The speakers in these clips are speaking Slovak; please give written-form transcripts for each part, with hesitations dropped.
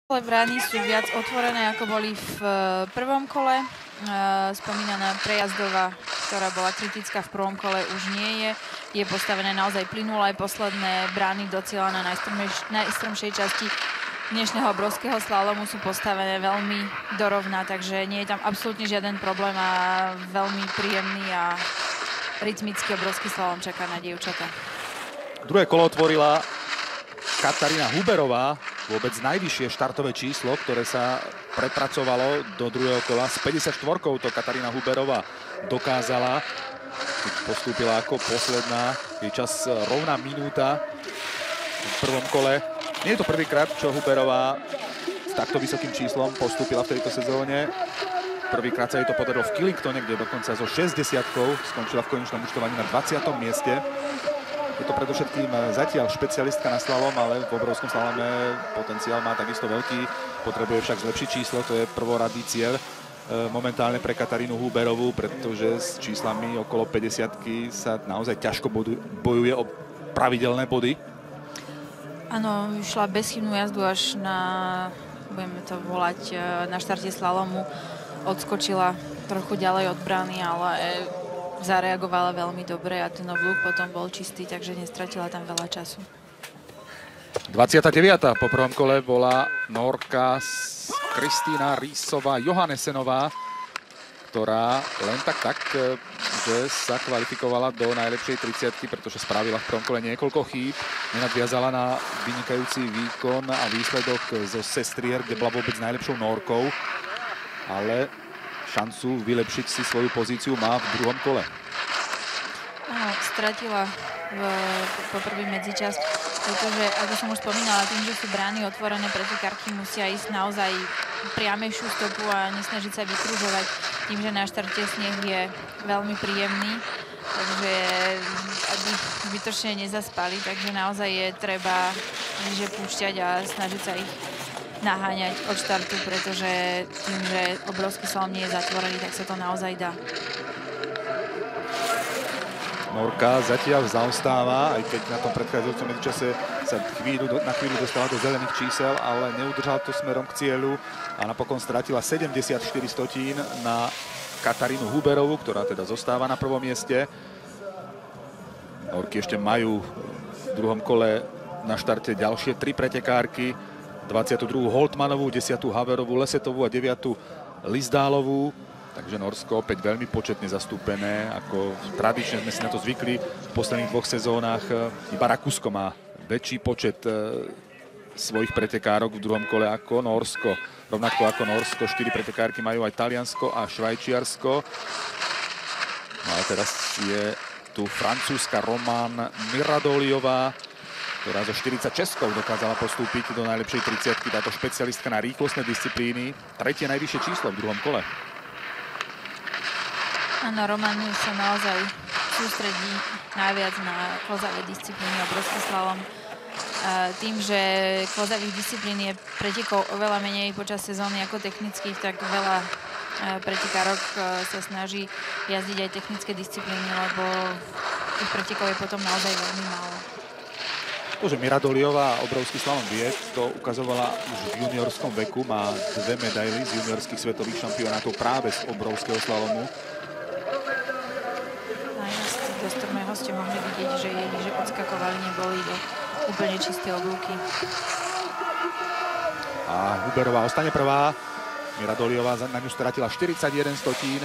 Brány sú viac otvorené, ako boli v prvom kole. Spomínaná prejazdová, ktorá bola kritická v prvom kole, už nie je. Je postavené naozaj plynulé. Posledné brány do cieľa na najstrmšej časti dnešného obrovského slalomu sú postavené veľmi dorovná, takže nie je tam absolútne žiaden problém a veľmi príjemný a rytmický obrovský slalom čaká na dievčatá. Druhé kolo otvorila Katarína Huberová, vôbec najvyššie štartové číslo, ktoré sa prepracovalo do druhého kola. S 54-kou to Katarína Huberová dokázala, keď postúpila ako posledná. Je čas rovná minúta v prvom kole. Nie je to prvýkrát, čo Huberová s takto vysokým číslom postúpila v tejto sezóne. Prvýkrát sa jej to podarilo v Killingtone, kde dokonca so 60-kou skončila v konečnom účtovaní na 20. mieste. Je to predovšetkým zatiaľ špecialistka na slalom, ale v obrovskom slalome potenciál má takisto veľký. Potrebuje však zlepšiť číslo, to je prvoradý cieľ momentálne pre Katarínu Huberovú, pretože s číslami okolo 50-ky sa naozaj ťažko bojuje o pravidelné body. Áno, išla bezchybnú jazdu až na, budeme to volať, na štarte slalomu. Odskočila trochu ďalej od brány, ale zareagovala veľmi dobre a ten oblúk potom bol čistý, takže nestratila tam veľa času. 29. po prvom kole bola Nórka Kristína Rissová Johannesenová, ktorá len tak, že sa kvalifikovala do najlepšej 30-ky, pretože spravila v prvom kole niekoľko chýb. Nenadviazala na vynikajúci výkon a výsledok zo sestrier, kde bola vôbec najlepšou Nórkou, ale šancu vylepšiť si svoju pozíciu má v druhom kole. Áno, stratila po prvý medzičas, pretože, ako som už spomínala, tým, že sú brány otvorené, pretekárky musia ísť naozaj priamejšiu stopu a nesnažiť sa vykružovať tým, že na štarte sneh je veľmi príjemný, takže aby zbytočne nezaspali, takže naozaj je treba niže púšťať a snažiť sa ich naháňať od štartu, pretože tým, že obrovský slalom nie je zatvorený, tak sa to naozaj dá. Nórka zatiaľ zaostáva, aj keď na tom predchádzajúcom medzičase sa na chvíľu dostala do zelených čísel, ale neudržala to smerom k cieľu a napokon stratila 74 stotín na Katarínu Huberovú, ktorá teda zostáva na prvom mieste. Nórky ešte majú v druhom kole na štarte ďalšie 3 pretekárky. 22. Holtmanovú, 10. Haverovú, Lesetovú a 9. Lizdálovú. Takže Norsko opäť veľmi početne zastúpené, ako tradične sme si na to zvykli v posledných 2 sezónach. Iba Rakúsko má väčší počet svojich pretekárok v druhom kole ako Norsko. Rovnako ako Norsko, 4 pretekárky majú aj Taliansko a Švajčiarsko. No a teraz je tu francúzska Román Miradoliová, ktorá zo 46-kou dokázala postúpiť do najlepšej 30-ky. Táto špecialistka na rýchlostné disciplíny. Tretie najvyššie číslo v druhom kole. Áno, Roman sa naozaj sústredí najviac na klozavé disciplíny, obrovský slalom. Tým, že klozavých disciplín je pretekov oveľa menej počas sezóny ako technických, tak veľa pretekárok sa snaží jazdiť aj technické disciplíny, lebo tých pretekov je potom naozaj veľmi málo. To, že Miradoliová obrovský slalom vie, to ukazovala už v juniorskom veku. Má 2 medaily z juniorských svetových šampionátov práve z obrovského slalomu. Najmä z do strmého ste mohli vidieť, že jej lyže odskakovali, neboli do úplne čisté oblúky. A Huberová ostane prvá. Miradoliová na ňu stratila 41 stotín.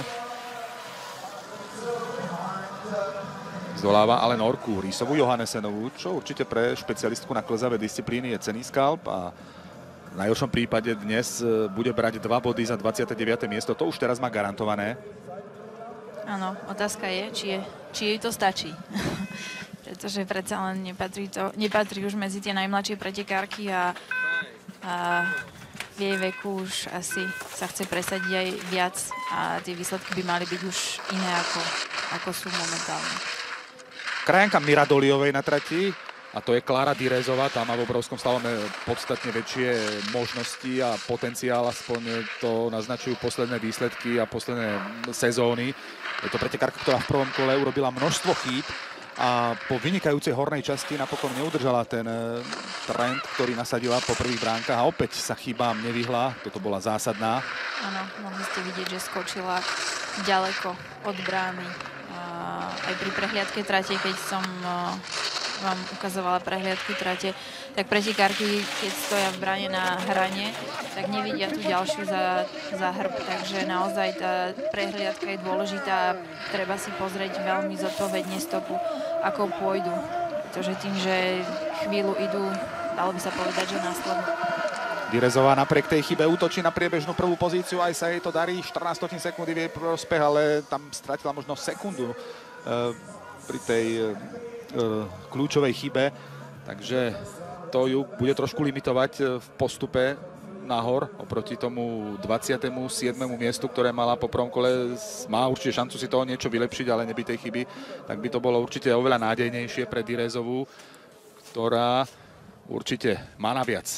Zdoláva ale Nórku Rissovú Johannesenovú, čo určite pre špecialistku na klzavé disciplíny je cenný skalp a v najhoršom prípade dnes bude brať 2 body za 29. miesto. To už teraz má garantované. Áno, otázka je, či jej to stačí. Pretože predsa len nepatrí už medzi tie najmladšie pretekárky a v jej veku už asi sa chce presadiť aj viac a tie výsledky by mali byť už iné ako sú momentálne. Krajanka Miradoliovej na trati, a to je Klára Direzová, tá má v obrovskom slalome podstatne väčšie možnosti a potenciál, aspoň to naznačujú posledné výsledky a posledné sezóny. Je to pretekárka, ktorá v prvom kole urobila množstvo chýb a po vynikajúcej hornej časti napokon neudržala ten trend, ktorý nasadila po prvých bránkach a opäť sa chybám nevyhla. Toto bola zásadná. Áno, mohli ste vidieť, že skočila ďaleko od brány. Aj pri prehliadke trate, keď som vám ukazovala prehliadku trate, tak pretekárky, keď stoja v bráne na hrane, tak nevidia tú ďalšiu za hrb. Takže naozaj tá prehliadka je dôležitá. Treba si pozrieť veľmi zodpovedne stopu, ako pôjdu. Pretože tým, že chvíľu idú, dalo by sa povedať, že následne. Direzová napriek tej chybe útočí na priebežnú prvú pozíciu, aj sa jej to darí, 14 sekundy v jej prospech, ale tam stratila možno sekundu pri tej kľúčovej chybe, takže to ju bude trošku limitovať v postupe nahor oproti tomu 27. miestu, ktoré mala po prvom kole. Má určite šancu si toho niečo vylepšiť, ale nebyť tej chyby, tak by to bolo určite oveľa nádejnejšie pre Direzovú, ktorá určite má naviac.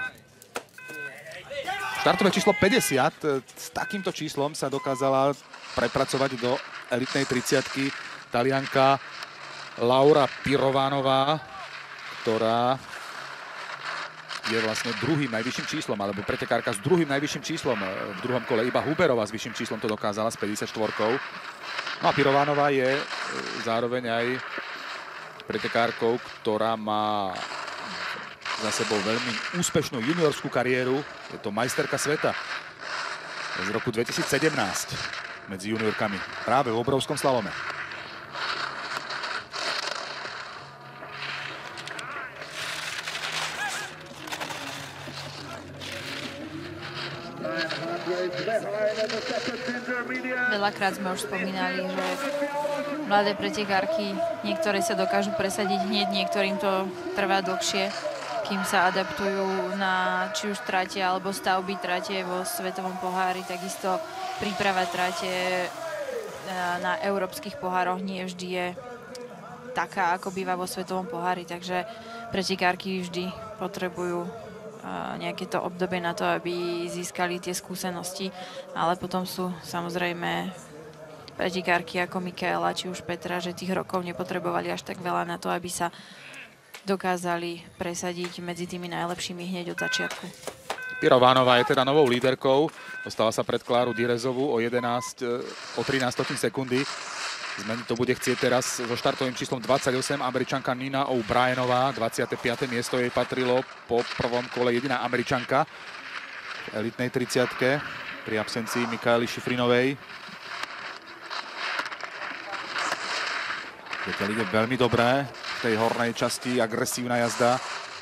Štartové číslo 50, s takýmto číslom sa dokázala prepracovať do elitnej 30-ky Talianka Laura Pirovanová, ktorá je vlastne druhým najvyšším číslom, alebo pretekárka s druhým najvyšším číslom. V druhom kole iba Huberová s vyšším číslom to dokázala s 54-kou. No a Pirovanová je zároveň aj pretekárkou, ktorá má za sebou veľmi úspešnú juniorskú kariéru. Je to majsterka sveta z roku 2017 medzi juniorkami práve v obrovskom slalome. Veľakrát sme už spomínali, že mladé pretekárky, niektoré sa dokážu presadiť hneď, niektorým to trvá dlhšie, kým sa adaptujú na či už trate alebo stavby trate vo svetovom pohári. Takisto príprava trate na európskych pohároch nie vždy je taká, ako býva vo svetovom pohári, takže pretekárky vždy potrebujú nejaké to obdobie na to, aby získali tie skúsenosti, ale potom sú samozrejme pretekárky ako Michaela či už Petra, že tých rokov nepotrebovali až tak veľa na to, aby sa dokázali presadiť medzi tými najlepšími hneď od začiatku. Pirovanová je teda novou líderkou, dostala sa pred Kláru Direzovú o 13 sekundy. Zmeniť to bude chcieť teraz so štartovým číslom 28 Američanka Nina O'Brienová. 25. miesto jej patrilo po prvom kole, jediná Američanka v elitnej 30-ke pri absencii Mikaely Šifrinovej. Zatiaľ ide veľmi dobré v tej hornej časti, agresívna jazda.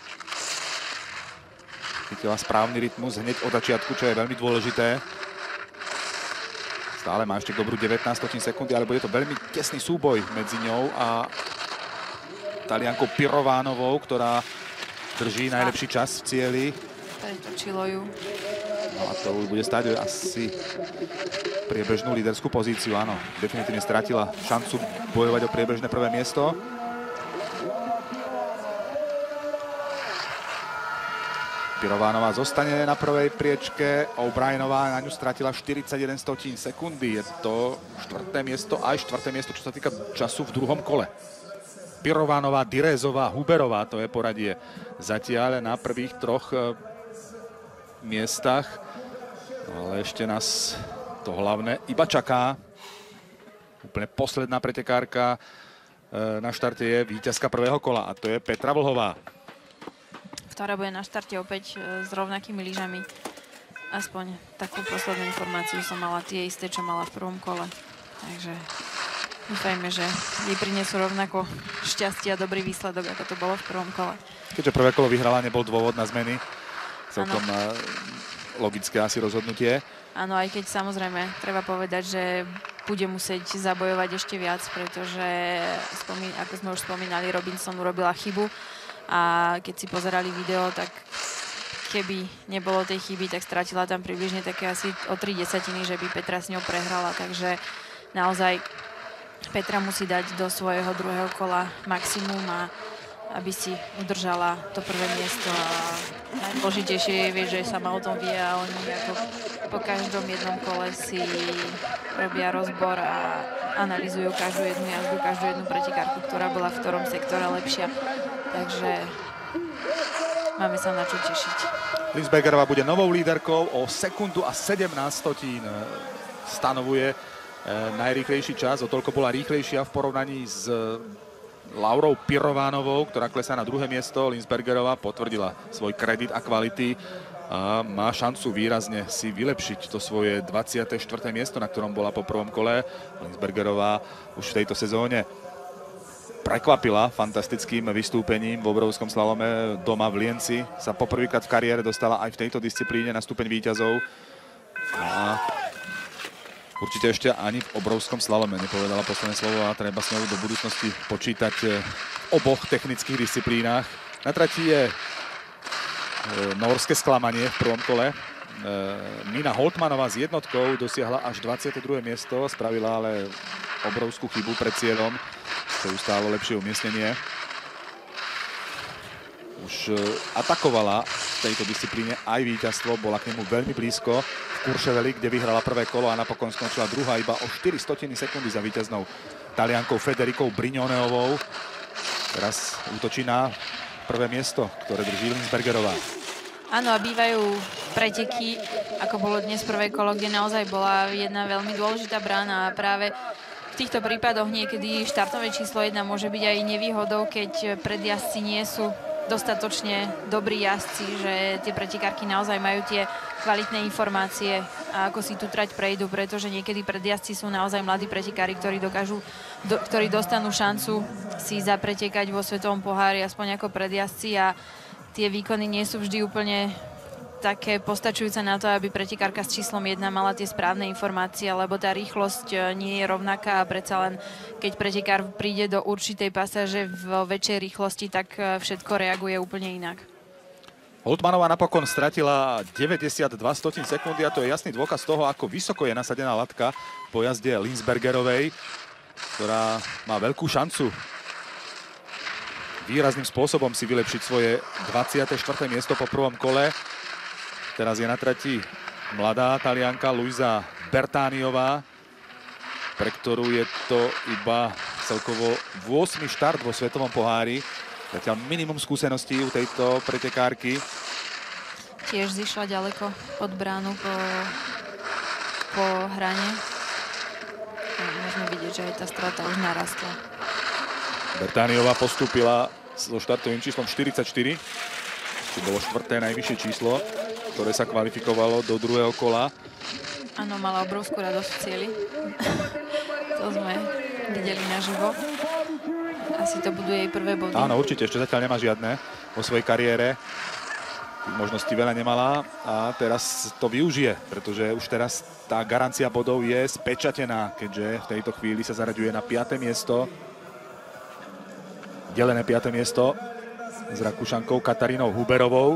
Chytila správny rytmus hneď od začiatku, čo je veľmi dôležité. Stále má ešte dobrú 19 sekundy, ale bude to veľmi tesný súboj medzi ňou a Taliankou Pirovánovou, ktorá drží najlepší čas v cieli. Pretočilo ju. No a to bude stáť asi priebežnú líderskú pozíciu, áno. Definitívne stratila šancu bojovať o priebežné prvé miesto. Pirovánová zostane na prvej priečke, O'Brienová na ňu stratila 41 sekundy. Je to štvrté miesto, aj štvrté miesto, čo sa týka času v druhom kole. Pirovanová, Direzová, Huberová, to je poradie zatiaľ na prvých troch miestach. Ale ešte nás to hlavné iba čaká. Úplne posledná pretekárka na štarte je víťazka prvého kola a to je Petra Vlhová, ktorá bude na štarte opäť s rovnakými lyžami. Aspoň takú poslednú informáciu som mala tie isté, čo mala v prvom kole. Takže dúfajme, že jej prinesú rovnako šťastie a dobrý výsledok, ako to bolo v prvom kole. Keďže prvé kolo vyhrala, nebol dôvod na zmeny. Celkom logické asi rozhodnutie. Áno, aj keď samozrejme treba povedať, že bude musieť zabojovať ešte viac, pretože ako sme už spomínali, Robinson urobila chybu. A keď si pozerali video, tak keby nebolo tej chyby, tak stratila tam približne také asi o 3 desatiny, že by Petra s ňou prehrala. Takže naozaj Petra musí dať do svojho druhého kola maximum a aby si udržala to prvé miesto. A najdôležitejšie je, vieš, že sama o tom vie a oni ako po každom jednom kole si robia rozbor a analyzujú každú jednu jazdu, každú jednu pretekárku, ktorá bola v ktorom sektore lepšia. Takže máme sa na čo tešiť. Linsbergerová bude novou líderkou, o sekundu a 17 stotín stanovuje najrýchlejší čas. O toľko bola rýchlejšia v porovnaní s Laurou Pirovánovou, ktorá klesá na druhé miesto. Linsbergerová potvrdila svoj kredit a kvality a má šancu výrazne si vylepšiť to svoje 24. miesto, na ktorom bola po prvom kole. Linsbergerová už v tejto sezóne prekvapila fantastickým vystúpením v obrovskom slalome doma v Lienci. Sa poprvýkrát v kariére dostala aj v tejto disciplíne na stupeň víťazov. A určite ešte ani v obrovskom slalome nepovedala posledné slovo a treba s ňou do budúcnosti počítať v oboch technických disciplínach. Na trati je norské sklamanie v prvom kole. Nina Holtmanová s jednotkou dosiahla až 22. miesto, spravila ale obrovskú chybu pred cieľom, čo ju stálo lepšie umiestnenie. Už atakovala v tejto disciplíne aj víťazstvo, bola k nemu veľmi blízko v Courcheveli, kde vyhrala prvé kolo a napokon skončila druhá iba o 400 sekundy za víťaznou Taliankou Federikou Brignoneovou. Teraz útočí na prvé miesto, ktoré drží Linsbergerová. Áno, a bývajú preteky, ako bolo dnes prvé kolo, kde naozaj bola jedna veľmi dôležitá brána a práve v týchto prípadoch niekedy štartové číslo 1 môže byť aj nevýhodou, keď predjazdci nie sú dostatočne dobrí jazdci, že tie pretekárky naozaj majú tie kvalitné informácie a ako si tú trať prejdú, pretože niekedy predjazdci sú naozaj mladí pretekári, ktorí dostanú šancu si zapretekať vo svetovom pohári aspoň ako predjazdci a tie výkony nie sú vždy úplne také postačujúce na to, aby pretekárka s číslom 1 mala tie správne informácie, lebo tá rýchlosť nie je rovnaká a predsa len keď pretekár príde do určitej pasáže v väčšej rýchlosti, tak všetko reaguje úplne inak. Holtmanová napokon stratila 92 sekundy a to je jasný dôkaz toho, ako vysoko je nasadená latka po jazde Linsbergerovej, ktorá má veľkú šancu výrazným spôsobom si vylepšiť svoje 24. miesto po prvom kole. Teraz je na trati mladá Talianka Luisa Bertániová, pre ktorú je to iba celkovo 8. štart vo svetovom pohári. Zatiaľ minimum skúseností u tejto pretekárky. Tiež zišla ďaleko pod bránu po hrane. Môžeme vidieť, že aj tá strata už narastla. Bertániová postúpila so štartovým číslom 44. To bolo 4. najvyššie číslo, ktoré sa kvalifikovalo do druhého kola. Áno, mala obrovskú radosť v cieli. To sme videli naživo. Asi to budú jej prvé body. Áno, určite, ešte zatiaľ nemá žiadne vo svojej kariére. Možností veľa nemala a teraz to využije, pretože už teraz tá garancia bodov je spečatená, keďže v tejto chvíli sa zaraďuje na 5. miesto. Delené 5. miesto s Rakúšankou Katarínou Huberovou.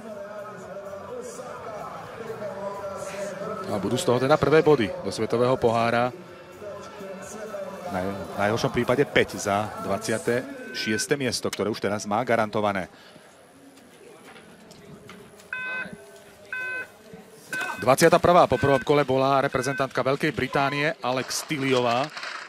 A budú z toho teda prvé body do svetového pohára. V najhoršom prípade 5 za 26. miesto, ktoré už teraz má garantované. 21. po prvom kole bola reprezentantka Veľkej Británie Alex Tiliová.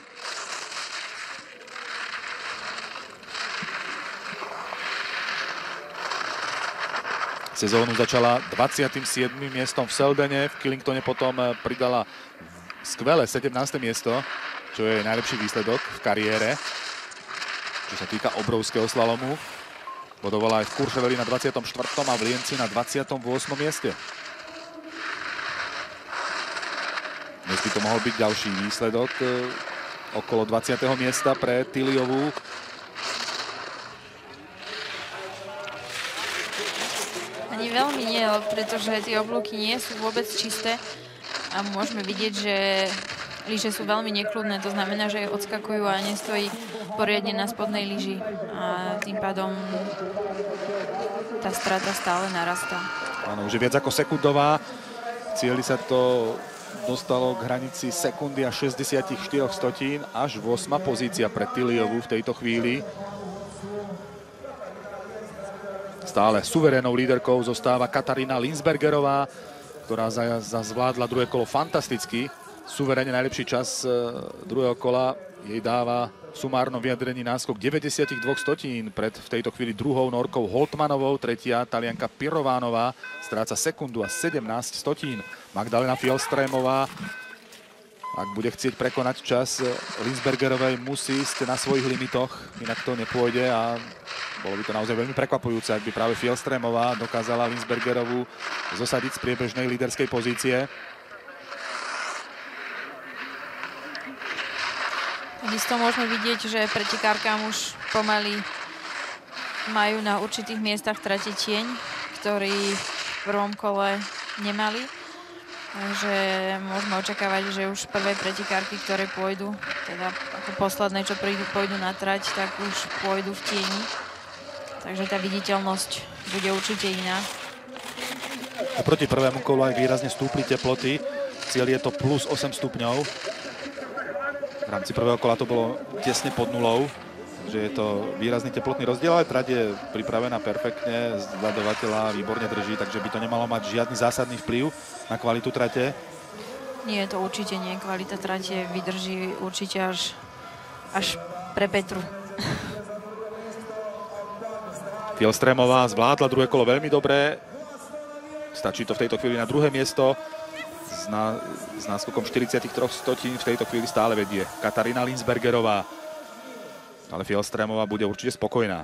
Sezónu začala 27. miestom v Seldene, v Killingtone potom pridala skvelé 17. miesto, čo je najlepší výsledok v kariére, čo sa týka obrovského slalomu. Bodovala aj v Courcheveli na 24. a v Lienci na 28. mieste. Dnes by to mohol byť ďalší výsledok okolo 20. miesta pre Tiliovú. Ani veľmi nie, pretože tie oblúky nie sú vôbec čisté a môžeme vidieť, že lyže sú veľmi nekľudné, to znamená, že odskakujú a nestojí poriadne na spodnej lyži a tým pádom tá strata stále narastá. Áno, už je viac ako sekundová. Cieli sa to dostalo k hranici sekundy a 64 stotín, až 8. pozícia pre Tiliovú v tejto chvíli. Stále suverénnou líderkou zostáva Katarína Linsbergerová, ktorá zvládla druhé kolo fantasticky. Suverénne najlepší čas druhého kola jej dáva v sumárnom vyjadrení náskok 92 stotín pred v tejto chvíli druhou Norkou Holtmanovou, tretia Talianka Pirovánová stráca sekundu a 17 stotín. Magdalena Fjellstrémová, ak bude chcieť prekonať čas Linsbergerovej, musí ísť na svojich limitoch, inak to nepôjde a bolo by to naozaj veľmi prekvapujúce, ak by práve Fjellstrémová dokázala Linsbergerovú zosadiť z priebežnej líderskej pozície. Takisto môžeme vidieť, že pretekárkám už pomaly majú na určitých miestach trate tieň, ktorý v prvom kole nemali. Takže môžeme očakávať, že už prvé pretekárky, ktoré pôjdu, teda ako posledné, čo pôjdu na trať, tak už pôjdu v tieni. Takže tá viditeľnosť bude určite iná. Oproti prvému kolu aj výrazne stúpli teploty. Cieľ je to plus 8 stupňov. V rámci prvého kola to bolo tesne pod nulou. Že je to výrazný teplotný rozdiel, ale trať je pripravená perfektne, zľadovateľa výborne drží, takže by to nemalo mať žiadny zásadný vplyv na kvalitu trate. Nie, to určite nie. Kvalita trate vydrží určite až pre Petru. Fjellstrémová zvládla druhé kolo veľmi dobre. Stačí to v tejto chvíli na druhé miesto. S náskokom 43 stotín v tejto chvíli stále vedie Katarína Linsbergerová. Ale Fjellstrémová bude určite spokojná.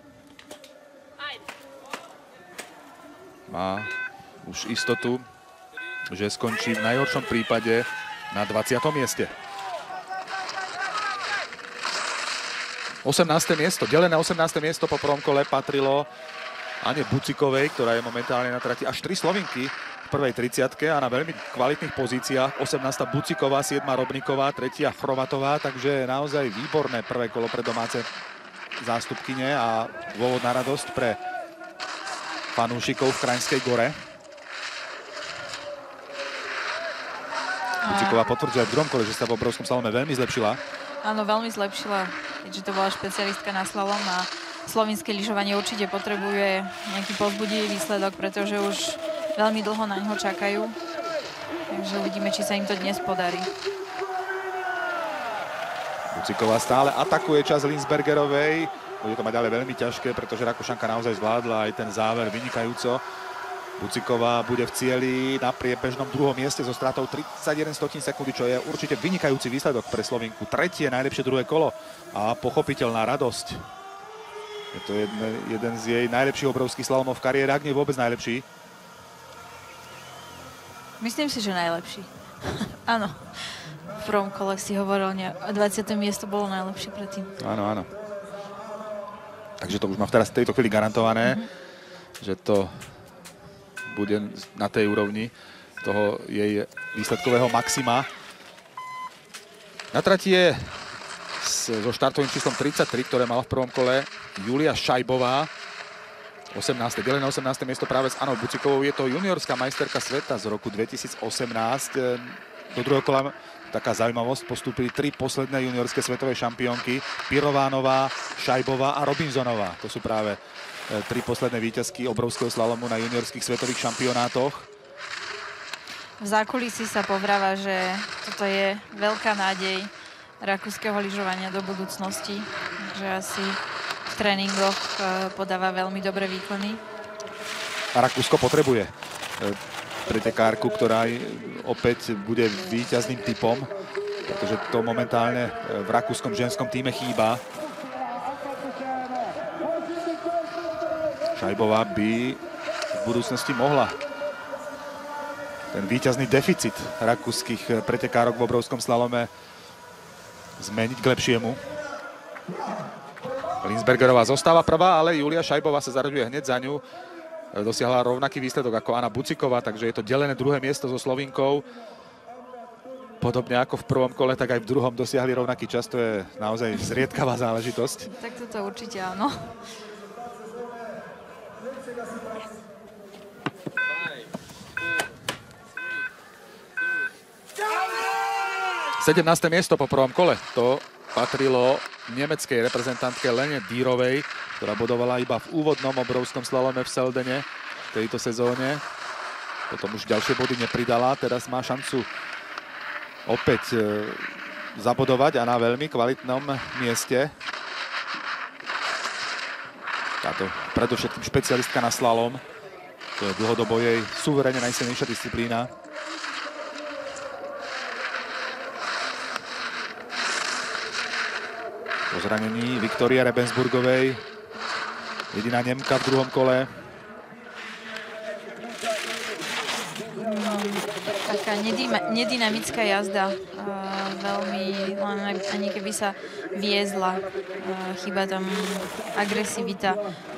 Má už istotu, že skončí v najhoršom prípade na 20. mieste. 18. miesto, delené 18. miesto po prvom kole patrilo Ane Bucikovej, ktorá je momentálne na trati až 3 Slovinky v prvej 30-ke a na veľmi kvalitných pozíciách. 18. Buciková, 7. Robníková, 3. Chrovatová, takže naozaj výborné prvé kolo pre domáce zástupkyne a dôvod na radosť pre fanúšikov v Kraňskej Gore. Buciková potvrdzuje v druhom kole, že sa v obrovskom slalome veľmi zlepšila. Áno, veľmi zlepšila, keďže to bola špecialistka na slalom a slovinské lyžovanie určite potrebuje nejaký povzbudivý výsledok, pretože už veľmi dlho na ňo čakajú. Takže uvidíme, či sa im to dnes podarí. Buciková stále atakuje čas Linsbergerovej. Bude to mať ale veľmi ťažké, pretože Rakúšanka naozaj zvládla aj ten záver vynikajúco. Buciková bude v cieli na priebežnom druhom mieste so stratou 31 sekundy, čo je určite vynikajúci výsledok pre Slovinku. Tretie najlepšie druhé kolo a pochopiteľná radosť. Je to jeden z jej najlepších obrovských slalomov v kariére, ak nie vôbec najlepší. Myslím si, že najlepší. Áno. V prvom kole si hovoril, 20. miesto bolo najlepšie predtým. Áno, áno. Takže to už mám teraz v tejto chvíli garantované, že to bude na tej úrovni toho jej výsledkového maxima. Na trati je so štartovým číslom 33, ktoré mala v prvom kole Julia Šajbová. 18. Delené 18. miesto práve s Anou Bucikovou. Je to juniorská majsterka sveta z roku 2018. Do druhého kola taká zaujímavosť. Postúpili 3 posledné juniorské svetové šampiónky. Pirovánová, Šajbová a Robinsonová. To sú práve 3 posledné víťazky obrovského slalomu na juniorských svetových šampionátoch. V zákulisí sa povráva, že toto je veľká nádej rakúskeho lyžovania do budúcnosti. Že asi v tréningoch podáva veľmi dobré výkony. A Rakúsko potrebuje pretekárku, ktorá opäť bude víťazným typom, pretože to momentálne v rakúskom ženskom týme chýba. Šajbová by v budúcnosti mohla ten víťazný deficit rakúskych pretekárok v obrovskom slalome zmeniť k lepšiemu. Linsbergerová zostáva prvá, ale Julia Šajbová sa zaraďuje hneď za ňu. Dosiahla rovnaký výsledok ako Anna Buciková, takže je to delené druhé miesto so Slovinkou. Podobne ako v prvom kole, tak aj v druhom dosiahli rovnaký čas. To je naozaj zriedkavá záležitosť. Tak toto určite áno. 17. miesto po prvom kole. To patrilo nemeckej reprezentantke Lene Dierovej, ktorá bodovala iba v úvodnom obrovskom slalome v Seldene v tejto sezóne. Potom už ďalšie body nepridala, teraz má šancu opäť zabodovať a na veľmi kvalitnom mieste. Táto predovšetkým špecialistka na slalom. To je dlhodobo jej suverene najsilnejšia disciplína. Po zranení Viktorie Rebensburgovej, jediná Nemka v druhom kole. Taká nedynamická jazda. Veľmi, ani keby sa viezla, chýba tam agresivita.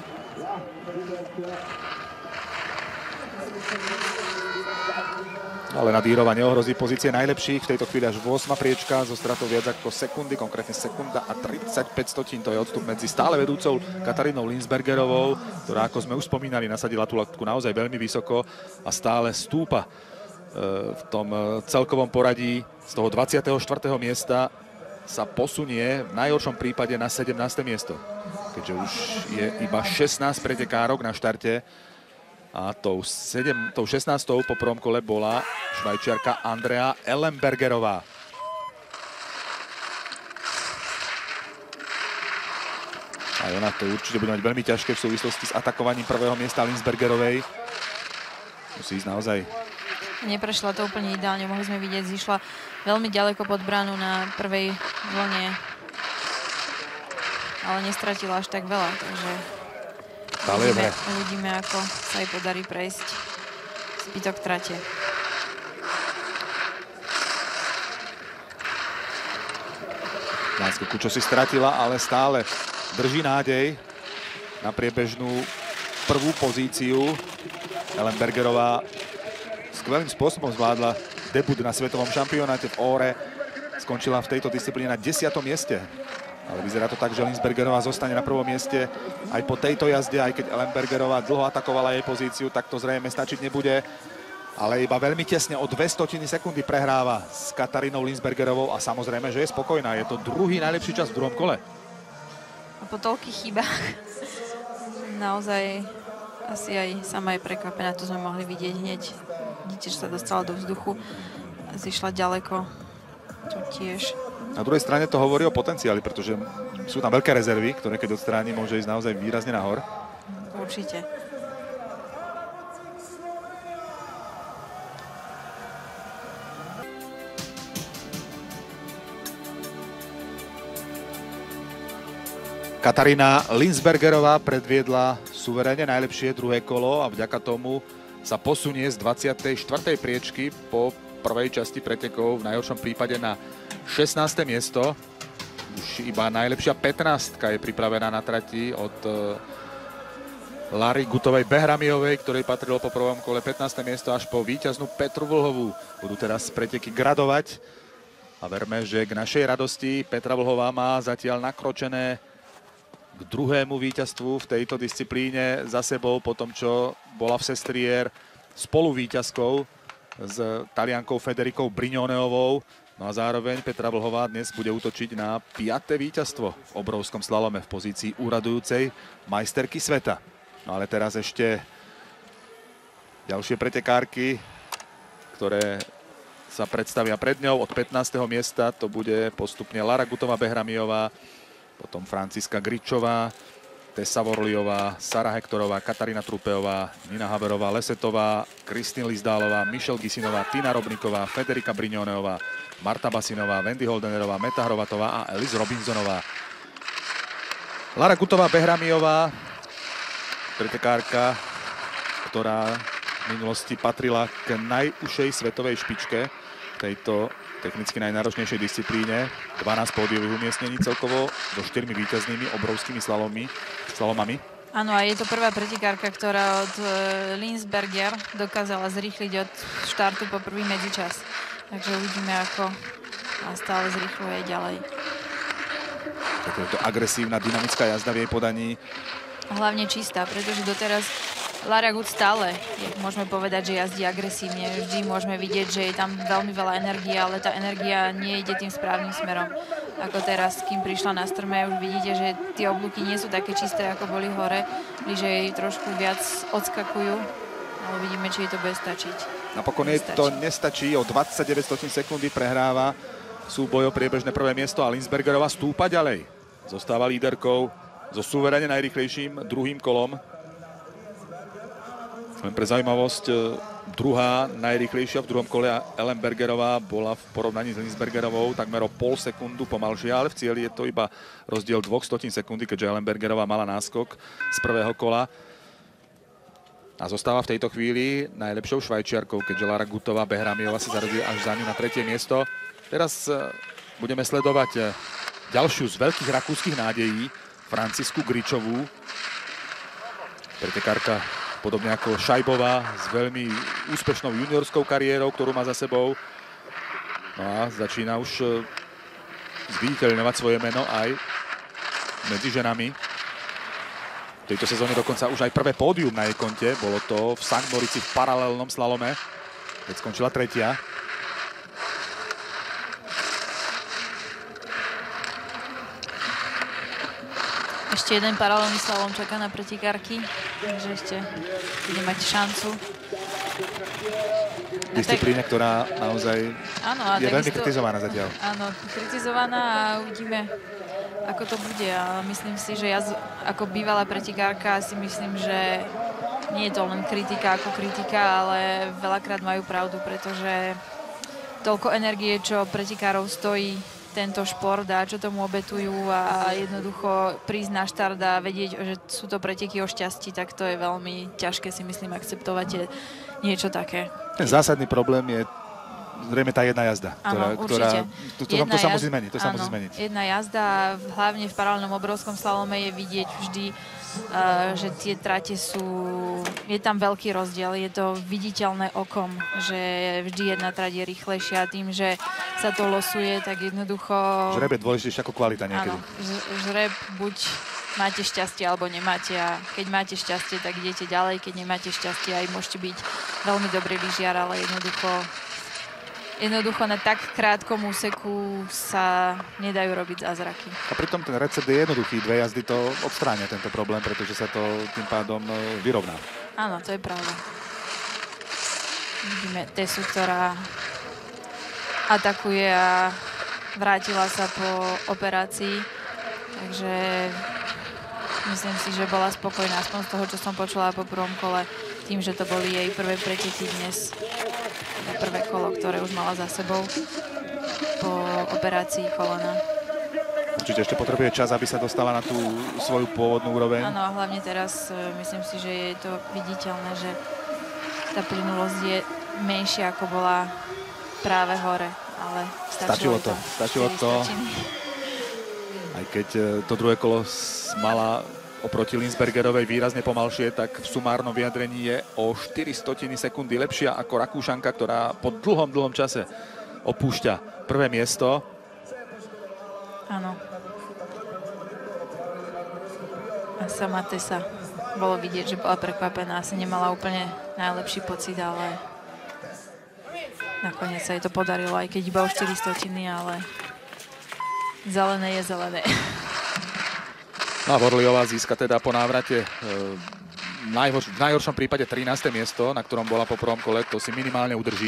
Ale Nadýrova neohrozí pozície najlepších. V tejto chvíli až 8. priečka so stratou viac ako sekundy, konkrétne sekunda a 35 stotín. To je odstup medzi stále vedúcou Katarínou Linsbergerovou, ktorá, ako sme už spomínali, nasadila tú laťku naozaj veľmi vysoko a stále stúpa v tom celkovom poradí. Z toho 24. miesta sa posunie v najhoršom prípade na 17. miesto, keďže už je iba 16 pretekárok na štarte. A tou 16. po prvom kole bola Švajčiarka Andrea Ellenbergerová. A ona to určite bude mať veľmi ťažké v súvislosti s atakovaním prvého miesta Linsbergerovej. Musí ísť naozaj. Neprešla to úplne ideálne, mohli sme vidieť, zišla veľmi ďaleko pod bránu na prvej vlne. Ale nestratila až tak veľa, takže uvidíme, ako sa jej podarí prejsť zbytok trate. Náskoku, čo si stratila, ale stále drží nádej na priebežnú prvú pozíciu. Ellenbergerová skvelým spôsobom zvládla debut na svetovom šampionáte v Óre. Skončila v tejto disciplíne na 10. mieste. Ale vyzerá to tak, že Linsbergerová zostane na prvom mieste aj po tejto jazde, aj keď Ellenbergerová dlho atakovala jej pozíciu, tak to zrejme stačiť nebude. Ale iba veľmi tesne o 200 sekundy prehráva s Katarínou Linsbergerovou a samozrejme, že je spokojná. Je to druhý najlepší čas v druhom kole. A po toľkých chybách naozaj asi aj sama je prekvapená, to sme mohli vidieť hneď. Vidíte, že sa dostala do vzduchu, zišla ďaleko, to tiež. Na druhej strane to hovorí o potenciáli, pretože sú tam veľké rezervy, ktoré keď odstráni, môže ísť naozaj výrazne nahor. Určite. Katarína Linsbergerová predviedla suverénne najlepšie druhé kolo a vďaka tomu sa posunie z 24. priečky po prvej časti pretekov v najhoršom prípade na 16. miesto. Už iba najlepšia 15 je pripravená na trati od Lary Gutovej-Behramiovej, ktorej patrilo po prvom kole 15. miesto až po víťaznú Petru Vlhovú. Budú teraz preteky gradovať a verme, že k našej radosti Petra Vlhová má zatiaľ nakročené k druhému víťazstvu v tejto disciplíne za sebou po tom, čo bola v Sestriere spoluvíťazkou s Taliankou Federikou Brignoneovou. No a zároveň Petra Vlhová dnes bude útočiť na 5. víťazstvo v obrovskom slalome v pozícii úradujúcej majsterky sveta. No ale teraz ešte ďalšie pretekárky, ktoré sa predstavia pred ňou. Od 15. miesta to bude postupne Lara Gutová-Behramiová, potom Franciska Gričová, Tessa Vorliová, Sara Hektorová, Katarína Trupeová, Nina Haverová, Lesetová, Kristín Lizdálová, Michelle Gisinová, Tina Robniková, Federika Brignoneová, Marta Basinová, Wendy Holdenerová, Meta Hrovatová a Elis Robinsonová. Lara Gutová-Behramiová, pretekárka, ktorá v minulosti patrila k najúžšej svetovej špičke tejto technicky najnáročnejšej disciplíne. 12 pódiových umiestnení celkovo so 4 víťaznými obrovskými slalomami. Áno, a je to prvá pretekárka, ktorá od Linsberger dokázala zrýchliť od štartu po prvý medzičas. Takže uvidíme, ako stále zrýchluje ďalej. Je to agresívna, dynamická jazda v jej podaní. Hlavne čistá, pretože doteraz Lara Gut stále, môžeme povedať, že jazdí agresívne. Vždy môžeme vidieť, že je tam veľmi veľa energie, ale tá energia nie ide tým správnym smerom. ako teraz, kým prišla na strme. Už vidíte, že tie oblúky nie sú také čisté, ako boli hore, že jej trošku viac odskakujú, ale uvidíme, či jej to bude stačiť. Napokon jej to nestačí, o 29 sekundy prehráva súboj o priebežné prvé miesto a Linsbergerová stúpa ďalej. Zostáva líderkou so suverene najrýchlejším druhým kolom. Len pre zaujímavosť, druhá najrýchlejšia v druhom kole Ellenbergerová bola v porovnaní s Linsbergerovou takmer o pol sekundu pomalšia, ale v cieli je to iba rozdiel 0,02 sekundy, keďže Ellenbergerová mala náskok z prvého kola. A zostáva v tejto chvíli najlepšou Švajčiarkou, keďže Lara Gutová-Behramiová sa zaradí až za ňu na 3. miesto. Teraz budeme sledovať ďalšiu z veľkých rakúskych nádejí, Francisku Gričovú. Pretekárka podobne ako Šajbová s veľmi úspešnou juniorskou kariérou, ktorú má za sebou. No a začína už zviditeľňovať svoje meno aj medzi ženami. V tejto sezóne dokonca už aj prvé pódium na jej konte. Bolo to v St. Moritzi v paralelnom slalome, keď skončila 3. Ešte jeden paralelný slalom čaká na pretekárky, takže ešte bude mať šancu. Disciplína, ktorá naozaj je veľmi kritizovaná zatiaľ. Áno, kritizovaná a uvidíme, ako to bude. A myslím si, že ja ako bývalá pretekárka si myslím, že nie je to len kritika ako kritika, ale veľakrát majú pravdu, pretože toľko energie, čo pretekárov stojí tento šport a čo tomu obetujú a jednoducho prísť na štart a vedieť, že sú to preteky o šťastí, tak to je veľmi ťažké, si myslím, akceptovať niečo také. Ten zásadný problém je zrejme tá jedna jazda, to sa musí zmeniť. Jedna jazda, hlavne v paralelnom obrovskom slalome je vidieť vždy, že tie trate je tam veľký rozdiel, je to viditeľné okom, že vždy jedna trať je rýchlejšia tým, že sa to losuje, tak jednoducho... Žreb je dôležitejšie ako kvalita niekedy. Áno, žreb buď máte šťastie alebo nemáte a keď máte šťastie, tak idete ďalej, keď nemáte šťastie, aj môžete byť veľmi dobrý lyžiar, ale jednoducho na tak krátkom úseku sa nedajú robiť zázraky. A pritom ten recept je jednoduchý. 2 jazdy to odstránia tento problém, pretože sa to tým pádom vyrovná. Áno, to je pravda. Vidíme Tesu, ktorá atakuje a vrátila sa po operácii. Takže myslím si, že bola spokojná aspoň z toho, čo som počula po prvom kole, tým, že to boli jej prvé preteky dnes. Prvé kolo, ktoré už mala za sebou po operácii kolena. Určite ešte potrebuje čas, aby sa dostala na tú svoju pôvodnú úroveň. Áno, a hlavne teraz myslím si, že je to viditeľné, že tá plynulosť je menšia, ako bola práve hore, ale stačilo to. Aj keď to druhé kolo mala oproti Linsbergerovej výrazne pomalšie, tak v sumárnom vyjadrení je o 0,04 sekundy lepšia ako Rakúšanka, ktorá po dlhom čase opúšťa prvé miesto. Áno. A sama Tesa bolo vidieť, že bola prekvapená. Asi nemala úplne najlepší pocit, ale nakoniec sa jej to podarilo, aj keď iba o 400, ale zelené je zelené. No a Vorliová získa teda po návrate v najhoršom prípade 13. miesto, na ktorom bola po prvom kole, to si minimálne udrží.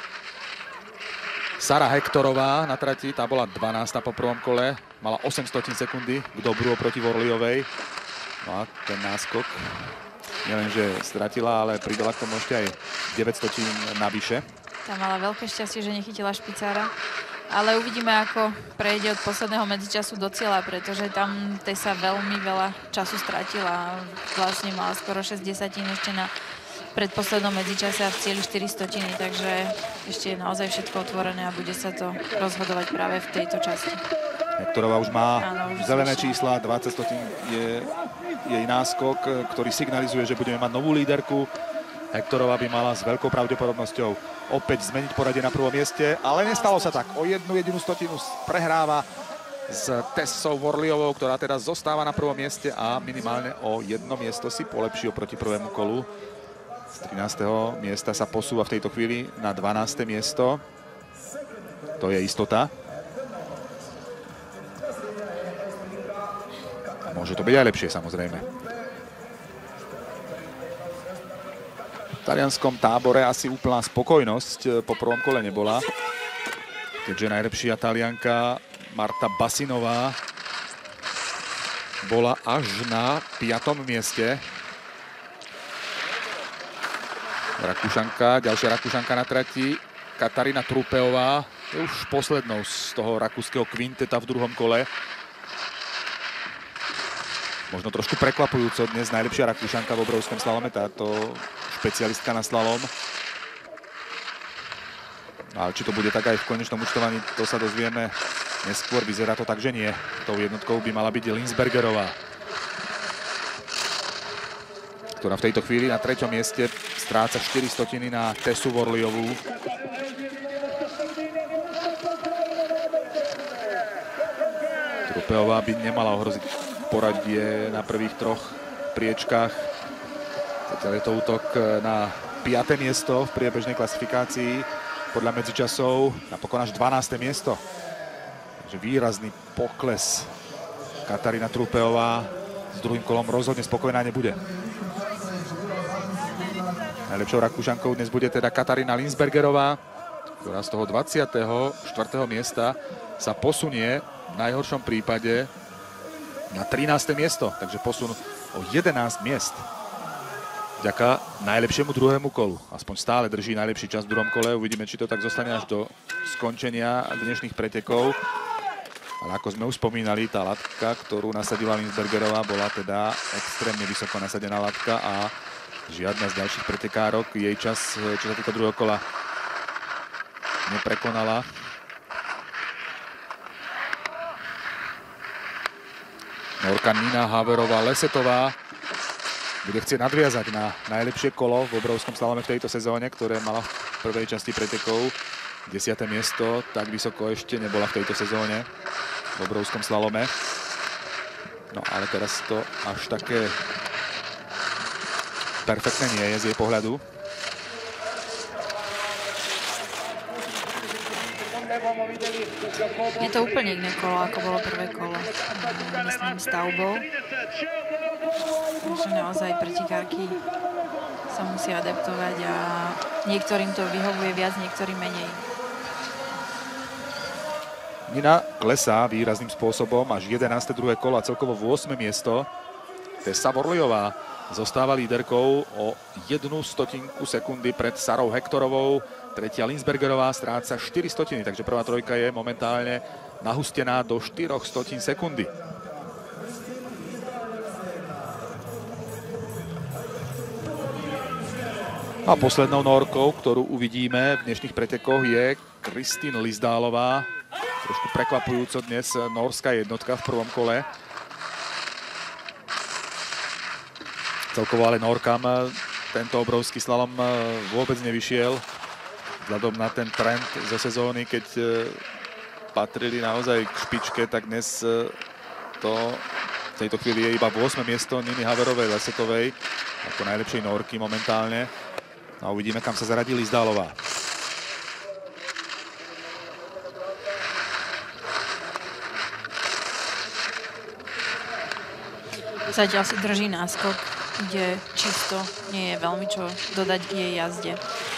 Sara Hektorová na trati, tá bola 12. po prvom kole, mala 800 sekundy k dobru oproti Vorliovej. No a ten náskok, nielenže stratila, ale pridala k tomu ešte aj 900 navyše. Tá mala veľké šťastie, že nechytila špicára. Ale uvidíme, ako prejde od posledného medzičasu do cieľa, pretože tam Tesa veľmi veľa času stratila. Vlastne mala skoro 60 ešte na predposlednom medzičase a v cieli 400, takže ešte je naozaj všetko otvorené a bude sa to rozhodovať práve v tejto časti. Hektorová už má zelené čísla, 20 je jej náskok, ktorý signalizuje, že budeme mať novú líderku. Hektorová by mala s veľkou pravdepodobnosťou opäť zmeniť poradie na prvom mieste, ale nestalo sa tak. O 1 jedinú stotinu prehráva s Tessou Vorliovou, ktorá teda zostáva na prvom mieste a minimálne o 1 miesto si polepší oproti prvému kolu. Z 13. miesta sa posúva v tejto chvíli na 12. miesto. To je istota. Môže to byť aj lepšie, samozrejme. V talianskom tábore asi úplná spokojnosť po prvom kole nebola, keďže najlepšia Talianka Marta Basinová bola až na 5. mieste. Ďalšia Rakúšanka na trati, Katarína Trupeová, je už poslednou z toho rakúskeho kvinteta v druhom kole. Možno trošku prekvapujúco dnes najlepšia Rakúšanka v obrovskom slalome, táto špecialistka na slalom. Ale či to bude tak aj v konečnom účtovaní, to sa dozvieme neskôr. Vyzerá to tak, že nie. Tou jednotkou by mala byť Linsbergerová, ktorá v tejto chvíli na 3. mieste stráca 400 na Tessu Worliovú. Trupeová by nemala ohroziť poradie na prvých 3 priečkách. Zatiaľ je to útok na 5. miesto v priebežnej klasifikácii. Podľa medzičasov napokon až 12. miesto. Takže výrazný pokles. Katarína Trupeová s druhým kolom rozhodne spokojná nebude. Najlepšou Rakúšankou dnes bude teda Katarína Linsbergerová, ktorá z toho 24. miesta sa posunie v najhoršom prípade na 13. miesto. Takže posun o 11 miest. Vďaka najlepšiemu druhému kolu. Aspoň stále drží najlepší čas v druhom kole. Uvidíme, či to tak zostane až do skončenia dnešných pretekov. Ale ako sme už spomínali, tá latka, ktorú nasadila Linsbergerová, bola teda extrémne vysoko nasadená latka a žiadna z ďalších pretekárok jej čas, čo sa týka druhého kola, neprekonala. Norka Nina Haverová-Lesetová bude chcieť nadviazať na najlepšie kolo v obrovskom slalome v tejto sezóne, ktoré mala v prvej časti pretekov 10. miesto. Tak vysoko ešte nebola v tejto sezóne v obrovskom slalome. No ale teraz to až také perfektné nie je z jej pohľadu. Je to úplne iné kolo, ako bolo prvé kolo. Myslím stavbou. Takže naozaj pretekárky sa musia adaptovať a niektorým to vyhovuje viac, niektorým menej. Nina klesá výrazným spôsobom až 11. druhé kolo a celkovo 8. miesto. Tessa Worliová zostáva líderkou o 1/100 sekundy pred Sarou Hektorovou. Tretia Linsbergerová stráca 400, takže prvá trojka je momentálne nahustená do 400 sekundy. A poslednou Norkou, ktorú uvidíme v dnešných pretekoch, je Kristín Lizdálová. Trošku prekvapujúco dnes norská jednotka v prvom kole. Celkovo ale Norkám tento obrovský slalom vôbec nevyšiel. Vzhľadom na ten trend zo sezóny, keď patrili naozaj k špičke, tak dnes to v tejto chvíli je iba 8. miesto Niny Haverovej-Lesetovej ako najlepšej Norky momentálne. A uvidíme, kam sa zaradí Lizdálová. Zatiaľ si drží náskok, ide čisto, nie je veľmi čo dodať k jej jazde.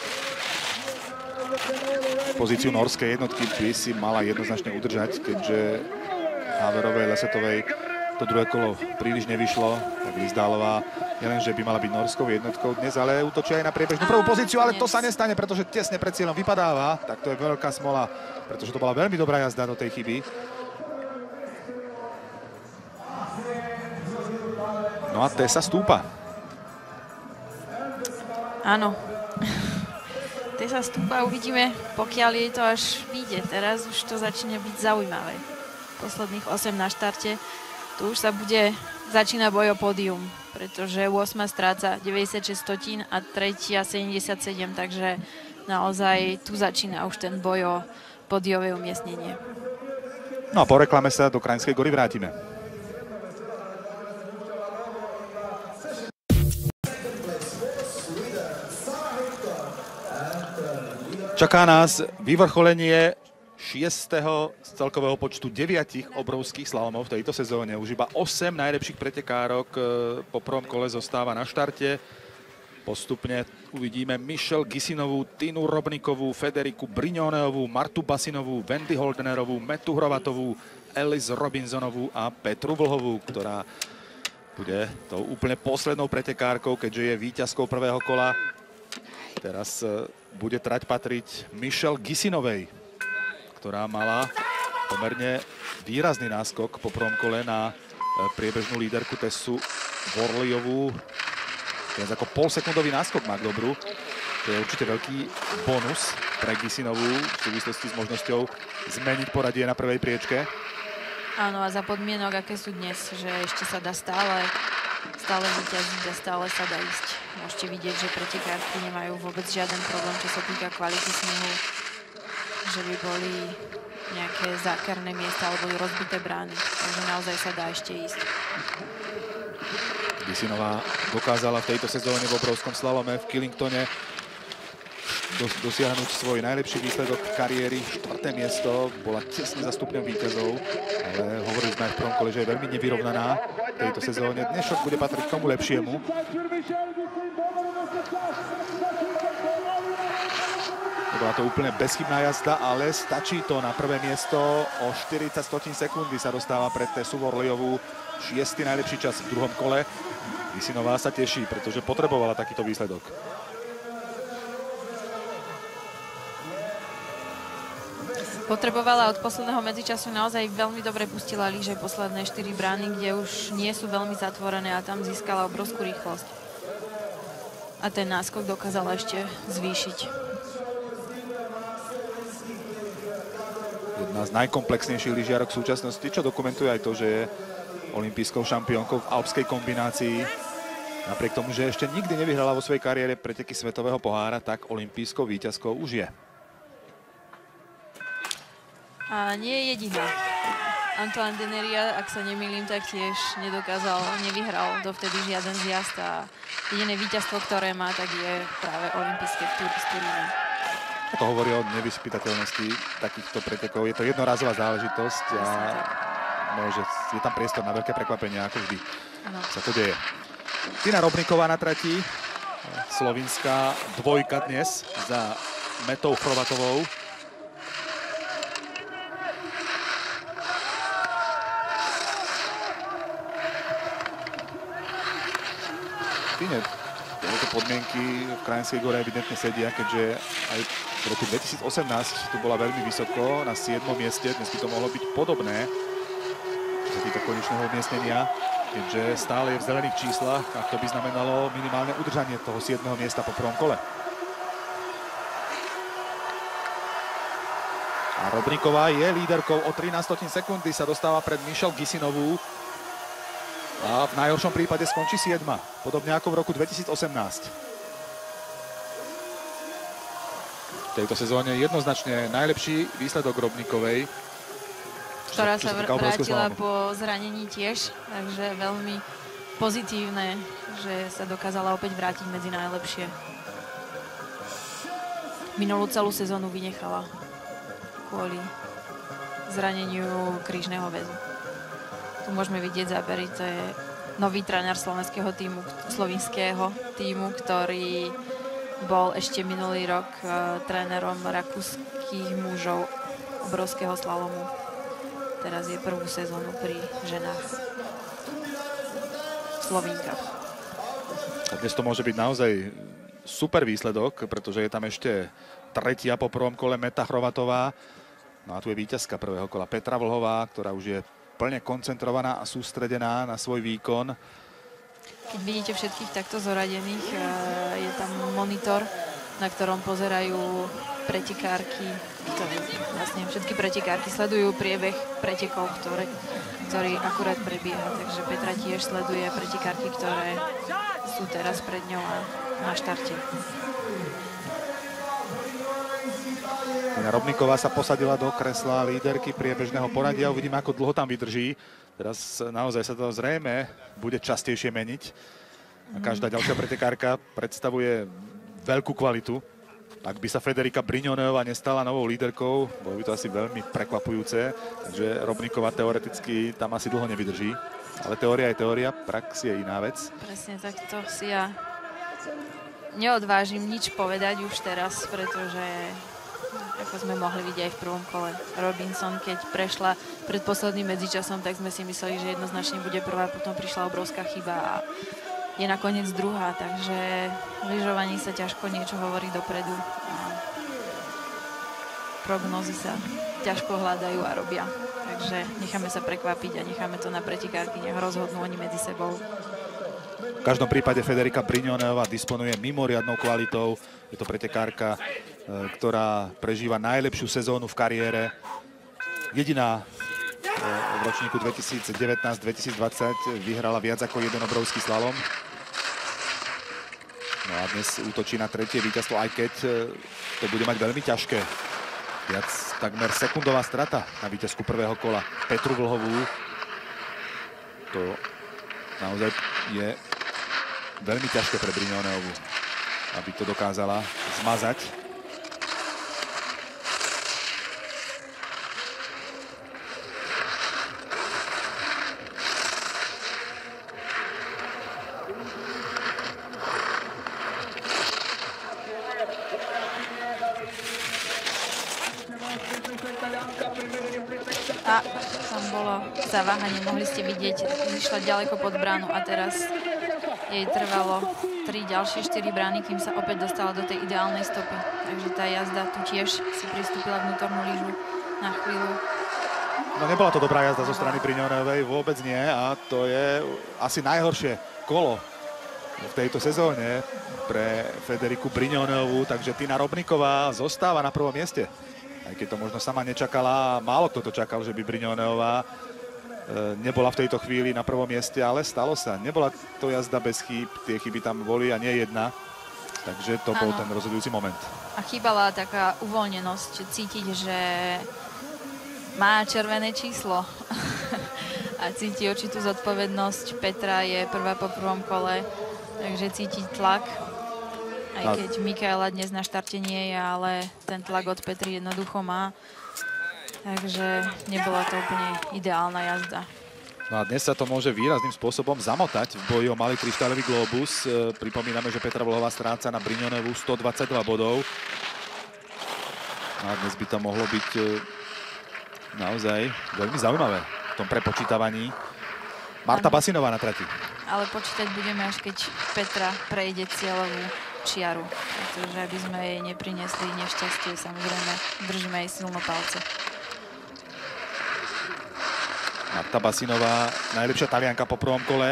Pozíciu norskej jednotky by si mala jednoznačne udržať, keďže Haverovej-Lesetovej to druhé kolo príliš nevyšlo, tak Lizdálová nielenže by mala byť norskou jednotkou dnes, ale útočí aj na priebežnú prvú pozíciu, ale to sa nestane, pretože tesne pred cieľom vypadáva, tak to je veľká smola, pretože to bola veľmi dobrá jazda do tej chyby. No a Tessa stúpa. Áno. Tessa stúpa, uvidíme, pokiaľ jej to až vyjde. Teraz už to začína byť zaujímavé. Posledných 8 na štarte. Tu už sa začína boj o pódium, pretože 8. stráca 96 a 3. 77, takže naozaj tu začína už ten boj o pódiové umiestnenie. No a po reklame sa do Krajinskej Gory vrátime. Čaká nás vyvrcholenie šiestého z celkového počtu 9 obrovských slalomov v tejto sezóne. Už iba 8 najlepších pretekárok po prvom kole zostáva na štarte. Postupne uvidíme Michelle Gisinovú, Tinu Robnikovú, Federiku Brignoneovú, Martu Basinovú, Wendy Holdenerovú, Metu Hrovatovú, Alice Robinsonovú a Petru Vlhovú, ktorá bude tou úplne poslednou pretekárkou, keďže je víťazkou prvého kola. Teraz bude trať patriť Michelle Gisinovej, ktorá mala pomerne výrazný náskok po prvom kole na priebežnú líderku Tessu Worleyovú. Viac ako polsekundový náskok má k dobru. To je určite veľký bonus pre Gisinovú v súvislosti s možnosťou zmeniť poradie na prvej priečke. Áno, a za podmienok, aké sú dnes, že ešte sa dá stále vyťaziť a stále sa dá ísť. Môžete vidieť, že pretekárky nemajú vôbec žiaden problém, čo sa týka kvality snehu, že by boli nejaké zákerné miesta alebo rozbité brány. Takže naozaj sa dá ešte ísť. Gisinová dokázala v tejto sezóne v obrovskom slalome v Killingtone dosiahnuť svoj najlepší výsledok kariéry. 4. miesto, bola tesne za stupňom víťazov, ale hovorili sme aj v prvom kole, že je veľmi nevyrovnaná v tejto sezóne. Dnešok bude patriť k tomu lepšiemu. Bola to úplne bezchybná jazda, ale stačí to na prvé miesto. O 40 sekundy sa dostáva pred Tessu Worleyovú. 6. najlepší čas v druhom kole. Gisinová sa teší, pretože potrebovala takýto výsledok. Potrebovala od posledného medzičasu, naozaj veľmi dobre pustila lyže posledné 4 brány, kde už nie sú veľmi zatvorené a tam získala obrovskú rýchlosť. A ten náskok dokázala ešte zvýšiť. Jedna z najkomplexnejších lyžiarok v súčasnosti, čo dokumentuje aj to, že je olympijskou šampiónkou v alpskej kombinácii. Napriek tomu, že ešte nikdy nevyhrala vo svojej kariére preteky svetového pohára, tak olympijskou víťazkou už je. A nie je jediná. Antoine Deneria, ak sa nemýlim, tak tiež nevyhral dovtedy žiaden zjazd a jediné víťazstvo, ktoré má, tak je práve olympijské v Turíne. A to hovorí o nevyspytateľnosti takýchto pretekov. Je to jednorazová záležitosť a je tam priestor na veľké prekvapenie, ako vždy sa to deje. Tina Robniková na trati, slovinská dvojka dnes za Metou Hrovatovou. Tine, tieto podmienky v Krajinskej gore evidentne sedia, keďže aj v roku 2018 tu bola veľmi vysoko, na 7. mieste. Dnes by to mohlo byť podobné, čo sa týka konečného umiestnenia, keďže stále je v zelených číslach a to by znamenalo minimálne udržanie toho 7. miesta po prvom kole. A Robniková je líderkou, o 13 sekundy sa dostáva pred Michelle Gisinovú. A v najhoršom prípade skončí 7. Podobne ako v roku 2018. V tejto sezóne jednoznačne najlepší výsledok Robnikovej. Ktorá sa vrátila po zranení tiež, takže veľmi pozitívne, že sa dokázala opäť vrátiť medzi najlepšie. Minulú celú sezónu vynechala kvôli zraneniu krížneho väzu. Tu môžeme vidieť zábery, to je nový tréner slovinského tímu, ktorý bol ešte minulý rok trénerom rakúskych mužov obrovského slalomu. Teraz je prvú sezónu pri ženách v Slovínkach. A dnes to môže byť naozaj super výsledok, pretože je tam ešte tretia po prvom kole Meta Hrovatová. No a tu je víťazka prvého kola Petra Vlhová, ktorá už je plne koncentrovaná a sústredená na svoj výkon. Keď vidíte všetkých takto zoradených, je tam monitor, na ktorom pozerajú pretekárky, vlastne všetky pretekárky sledujú priebeh pretekov, ktorý akurát prebieha. Takže Petra tiež sleduje pretekárky, ktoré sú teraz pred ňou na štarte. Robniková sa posadila do kresla líderky priebežného poradia. Uvidíme, ako dlho tam vydrží. Teraz naozaj sa to zrejme bude častejšie meniť. A každá ďalšia pretekárka predstavuje veľkú kvalitu. Ak by sa Federica Brignonejová nestala novou líderkou, bolo by to asi veľmi prekvapujúce. Takže Robníková teoreticky tam asi dlho nevydrží. Ale teória je teória, prax je iná vec. Presne takto si ja neodvážim nič povedať už teraz, pretože ako sme mohli vidieť aj v prvom kole Robinson, keď prešla pred posledným medzičasom, tak sme si mysleli, že jednoznačne bude prvá, potom prišla obrovská chyba a je nakoniec druhá, takže v lyžovaní sa ťažko niečo hovorí dopredu a prognózy sa ťažko hľadajú a robia. Takže necháme sa prekvapiť a necháme to na pretekárky, nech rozhodnú oni medzi sebou. V každom prípade Federica Brignonejová disponuje mimoriadnou kvalitou. Je to pretekárka, ktorá prežíva najlepšiu sezónu v kariére. Jediná v ročníku 2019-2020 vyhrala viac ako jeden obrovský slalom. No a dnes útočí na tretie víťazstvo, aj keď to bude mať veľmi ťažké. Takmer sekundová strata na víťazku prvého kola Petru Vlhovú. To naozaj je veľmi ťažké pre Brignonejovú, aby to dokázala zmazať. A tam bolo zaváhanie, mohli ste vidieť, išla ďaleko pod bránu a teraz jej trvalo 4 brány, kým sa opäť dostala do tej ideálnej stopy. Takže tá jazda tu tiež si pristúpila vnútornú lyžu na chvíľu. No nebola to dobrá jazda zo strany Brignonejovej, vôbec nie, a to je asi najhoršie kolo v tejto sezóne pre Federiku Brignonejovú, takže Tina Robníková zostáva na prvom mieste. Aj keď to možno sama nečakala, málo kto to čakal, že by Brignonejová nebola v tejto chvíli na prvom mieste, ale stalo sa. Nebola to jazda bez chýb, tie chyby tam boli a nie jedna. Takže to bol ten rozhodujúci moment. A chýbala taká uvoľnenosť, cítiť, že má červené číslo a cíti určitú zodpovednosť. Petra je prvá po prvom kole, takže cíti tlak. Aj keď Mikaela dnes na štarte nie je, ale ten tlak od Petry jednoducho má. Takže nebola to úplne ideálna jazda. No a dnes sa to môže výrazným spôsobom zamotať v boji o malý kryštáľový globus. Pripomíname, že Petra Vlhová stráca na Brignonejovú 122 bodov. No a dnes by to mohlo byť naozaj veľmi zaujímavé v tom prepočítavaní. Marta Basinová na trati. Ale počítať budeme, až keď Petra prejde cieľovú čiaru. Pretože aby sme jej neprinesli nešťastie, samozrejme držíme jej silno palce. Marta Basinová, najlepšia Talianka po prvom kole.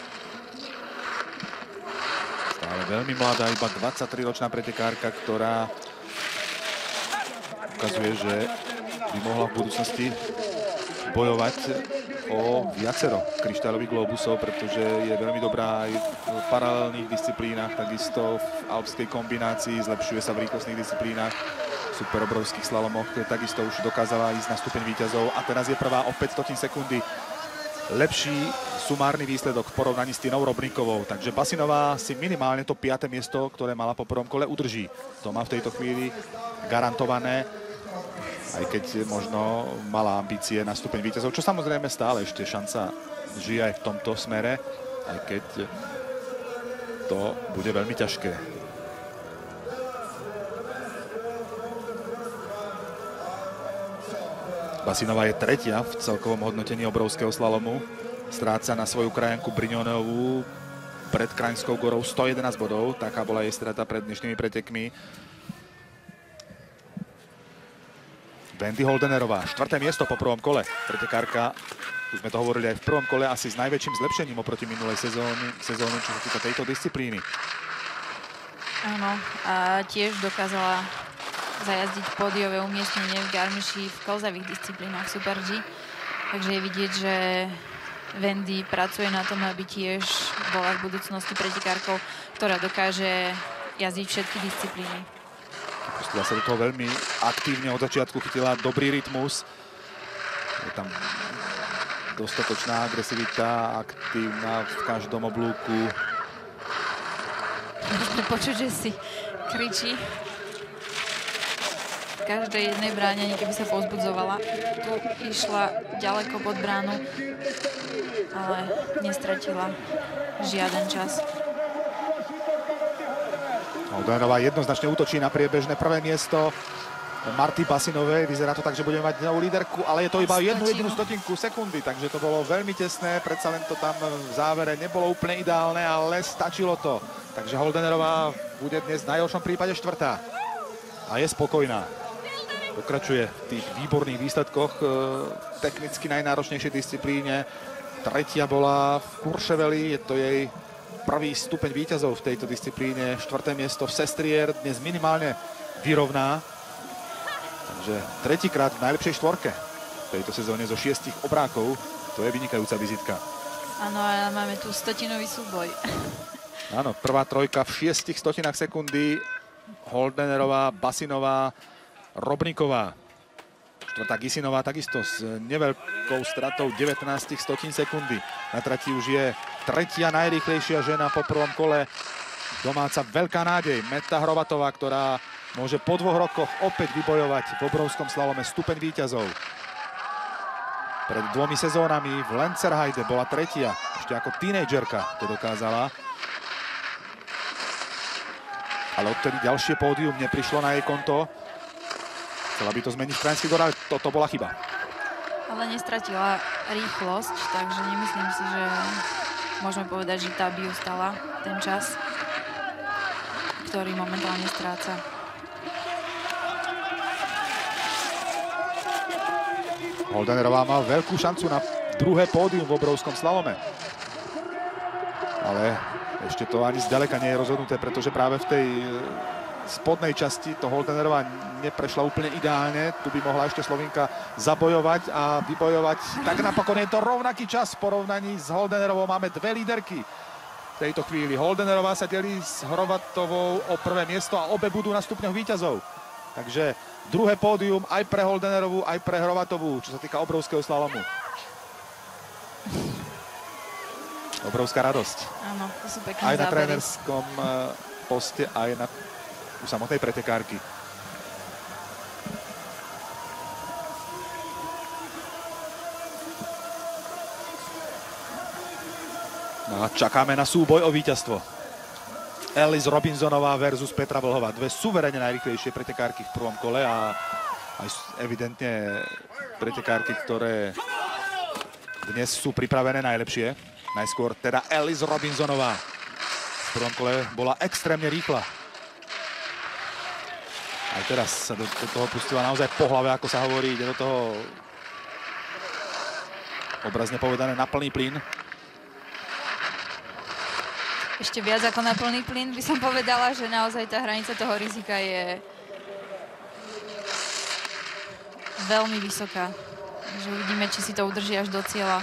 Stále veľmi mladá, iba 23-ročná pretekárka, ktorá ukazuje, že by mohla v budúcnosti bojovať o viacero kryštáľových globusov, pretože je veľmi dobrá aj v paralelných disciplínach, takisto v alpskej kombinácii, zlepšuje sa v rýchlostných disciplínach, super obrovských slalomoch, takisto už dokázala ísť na stupeň víťazov a teraz je prvá o 500 sekundy. Lepší sumárny výsledok v porovnaní s Tinou Robníkovou, takže Basinová si minimálne to 5. miesto, ktoré mala po prvom kole, udrží. To má v tejto chvíli garantované, aj keď možno mala ambície na stupeň víťazov, čo samozrejme stále ešte šanca žije aj v tomto smere, aj keď to bude veľmi ťažké. Basinová je tretia v celkovom hodnotení obrovského slalomu. Stráca na svoju krajanku Brignonejovú pred Kraňskou gorou 111 bodov. Taká bola jej strata pred dnešnými pretekmi. Wendy Holdenerová, 4. miesto po prvom kole. Pretekárka, už sme to hovorili aj v prvom kole, asi s najväčším zlepšením oproti minulej sezóne, čo sa týka tejto disciplíny. Áno, a tiež dokázala zajazdiť pódiové umiestnenie v Garmiši v klzavých disciplínach Super G. Takže je vidieť, že Wendy pracuje na tom, aby tiež bola v budúcnosti pretekárkou, ktorá dokáže jazdiť všetky disciplíny. Pustila sa do toho veľmi aktívne od začiatku, chytila dobrý rytmus. Je tam dostatočná agresivita, aktívna v každom oblúku. Môžeme počuť, že si kričí. v každej jednej bráne, ani keby sa povzbudzovala. Tu išla ďaleko pod bránu, ale nestratila žiaden čas. Holdenerová jednoznačne útočí na priebežné prvé miesto Marty Basinovej. Vyzerá to tak, že budeme mať novú líderku, ale je to iba jednu jedinú stotinku sekundy, takže to bolo veľmi tesné. Predsa len to tam v závere nebolo úplne ideálne, ale stačilo to. Takže Holdenerová bude dnes v najhoršom prípade štvrtá. A je spokojná. Pokračuje v tých výborných výsledkoch technicky najnáročnejšej disciplíne. Tretia bola v Courcheveli, je to jej prvý stupeň víťazov v tejto disciplíne. Štvrté miesto v Sestriere dnes minimálne vyrovná. Takže tretíkrát v najlepšej štvorke v tejto sezóne zo 6 obrákov. To je vynikajúca vizitka. Áno, a máme tu stotinový súboj. Áno, prvá trojka v 6 stotinách sekundy. Holdenerová, Basinová, Robníková. Štvrtá Gisinová takisto s neveľkou stratou 19 stotín sekundy. Na trati už je tretia najrýchlejšia žena po prvom kole. Domáca veľká nádej Meta Hrovatová, ktorá môže po 2 rokoch opäť vybojovať v obrovskom slalome stupeň víťazov. Pred 2 sezónami v Lenzerheide bola tretia. Ešte ako tínejdžerka to dokázala. Ale odtedy ďalšie pódium neprišlo na jej konto. Chcela by to zmeniť v Krajinský Gor, ale toto bola chyba. Ale nestratila rýchlosť, takže nemyslím si, že môžeme povedať, že tá by ustala ten čas, ktorý momentálne stráca. Holdenerová má veľkú šancu na druhé pódium v obrovskom slalome. Ale ešte to ani zďaleka nie je rozhodnuté, pretože práve v tej spodnej časti to Holdenerová neprešla úplne ideálne. Tu by mohla ešte Slovinka zabojovať a vybojovať. Tak napokon je to rovnaký čas v porovnaní s Holdenerovou. Máme 2 líderky v tejto chvíli. Holdenerová sa delí s Hrovatovou o prvé miesto a obe budú na stupňoch víťazov. Takže druhé pódium aj pre Holdenerovú, aj pre Hrovatovú, čo sa týka obrovského slalomu. Obrovská radosť. Áno, to sú pekné aj na zábery. trénerskom poste, aj na u samotnej pretekárky. No a čakáme na súboj o víťazstvo. Alice Robinsonová versus Petra Vlhová. 2 suverene najrýchlejšie pretekárky v prvom kole a aj evidentne pretekárky, ktoré dnes sú pripravené najlepšie. Najskôr teda Alice Robinsonová. V prvom kole bola extrémne rýchla. Aj teraz sa do toho pustila naozaj po hlave, ako sa hovorí. Ide do toho obrazne povedané na plný plyn. Ešte viac ako na plný plyn by som povedala, že naozaj tá hranica toho rizika je veľmi vysoká. Takže uvidíme, či si to udrží až do cieľa.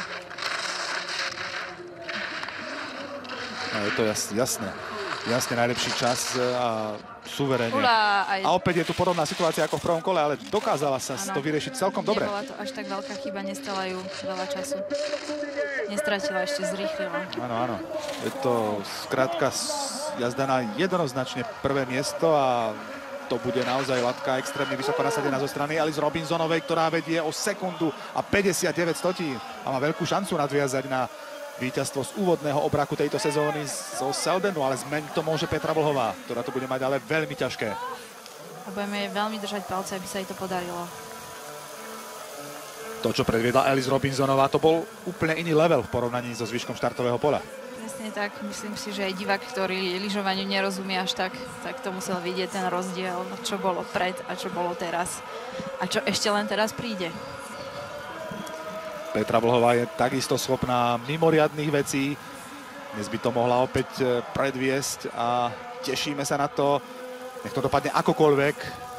No, je to jasné. Jasne najlepší čas a suverene. A opäť je tu podobná situácia ako v prvom kole, ale dokázala sa to vyriešiť celkom dobre. Nebola to až tak veľká chyba, nestala ju veľa času. Nestratila, ešte zrýchlila. Áno, áno. Je to skrátka jazda na jednoznačne prvé miesto a to bude naozaj latka extrémne vysoko nasadená zo strany Alice Robinsonovej, ktorá vedie o sekundu a 59 stotín a má veľkú šancu nadviazať na víťazstvo z úvodného obraku tejto sezóny zo Seldenu, ale zmeniť to môže Petra Vlhová, ktorá to bude mať ale veľmi ťažké. A budeme veľmi držať palce, aby sa jej to podarilo. To, čo predviedla Alice Robinsonová, to bol úplne iný level v porovnaní so zvyškom štartového pola. Presne tak, myslím si, že aj divák, ktorý lyžovaniu nerozumie až tak to musel vidieť ten rozdiel, čo bolo pred a čo bolo teraz. A čo ešte len teraz príde. Petra Vlhová je takisto schopná mimoriadnych vecí. Dnes by to mohla opäť predviesť a tešíme sa na to. Nech to dopadne akokoľvek.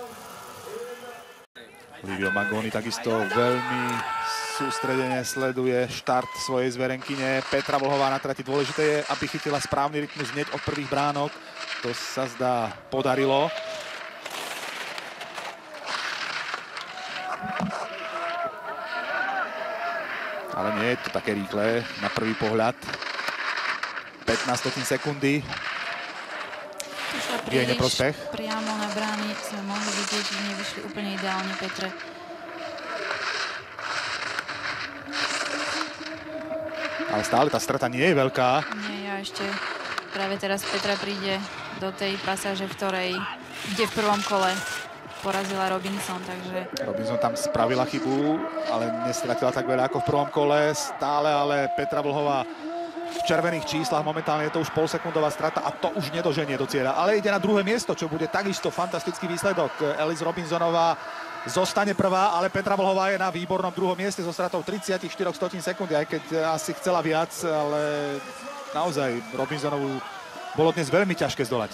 Livio Magoni takisto veľmi sústredene sleduje štart svojej zverenkyne. Petra Vlhová na trati. Dôležité je, aby chytila správny rytmus hneď od prvých bránok. To sa zdá podarilo. Ale nie je to také rýchle na prvý pohľad. 15 sekundy. Išla v jej neprospech. Priamo na brány sme mohli vidieť, že nevyšli úplne ideálne Petre. Ale stále tá strata nie je veľká. Nie, ja ešte práve teraz Petra príde do tej pasáže, kde v prvom kole porazila Robinson, takže... Robinson tam spravila chybu, ale nestratila tak veľa ako v prvom kole. Stále ale Petra Vlhová v červených číslach. Momentálne je to už polsekundová strata a to už nedoženie do cieľa. Ale ide na druhé miesto, čo bude takisto fantastický výsledok. Alice Robinsonová zostane prvá, ale Petra Vlhová je na výbornom druhom mieste so stratou 34 sekundy, aj keď asi chcela viac, ale naozaj Robinsonovú bolo dnes veľmi ťažké zdolať.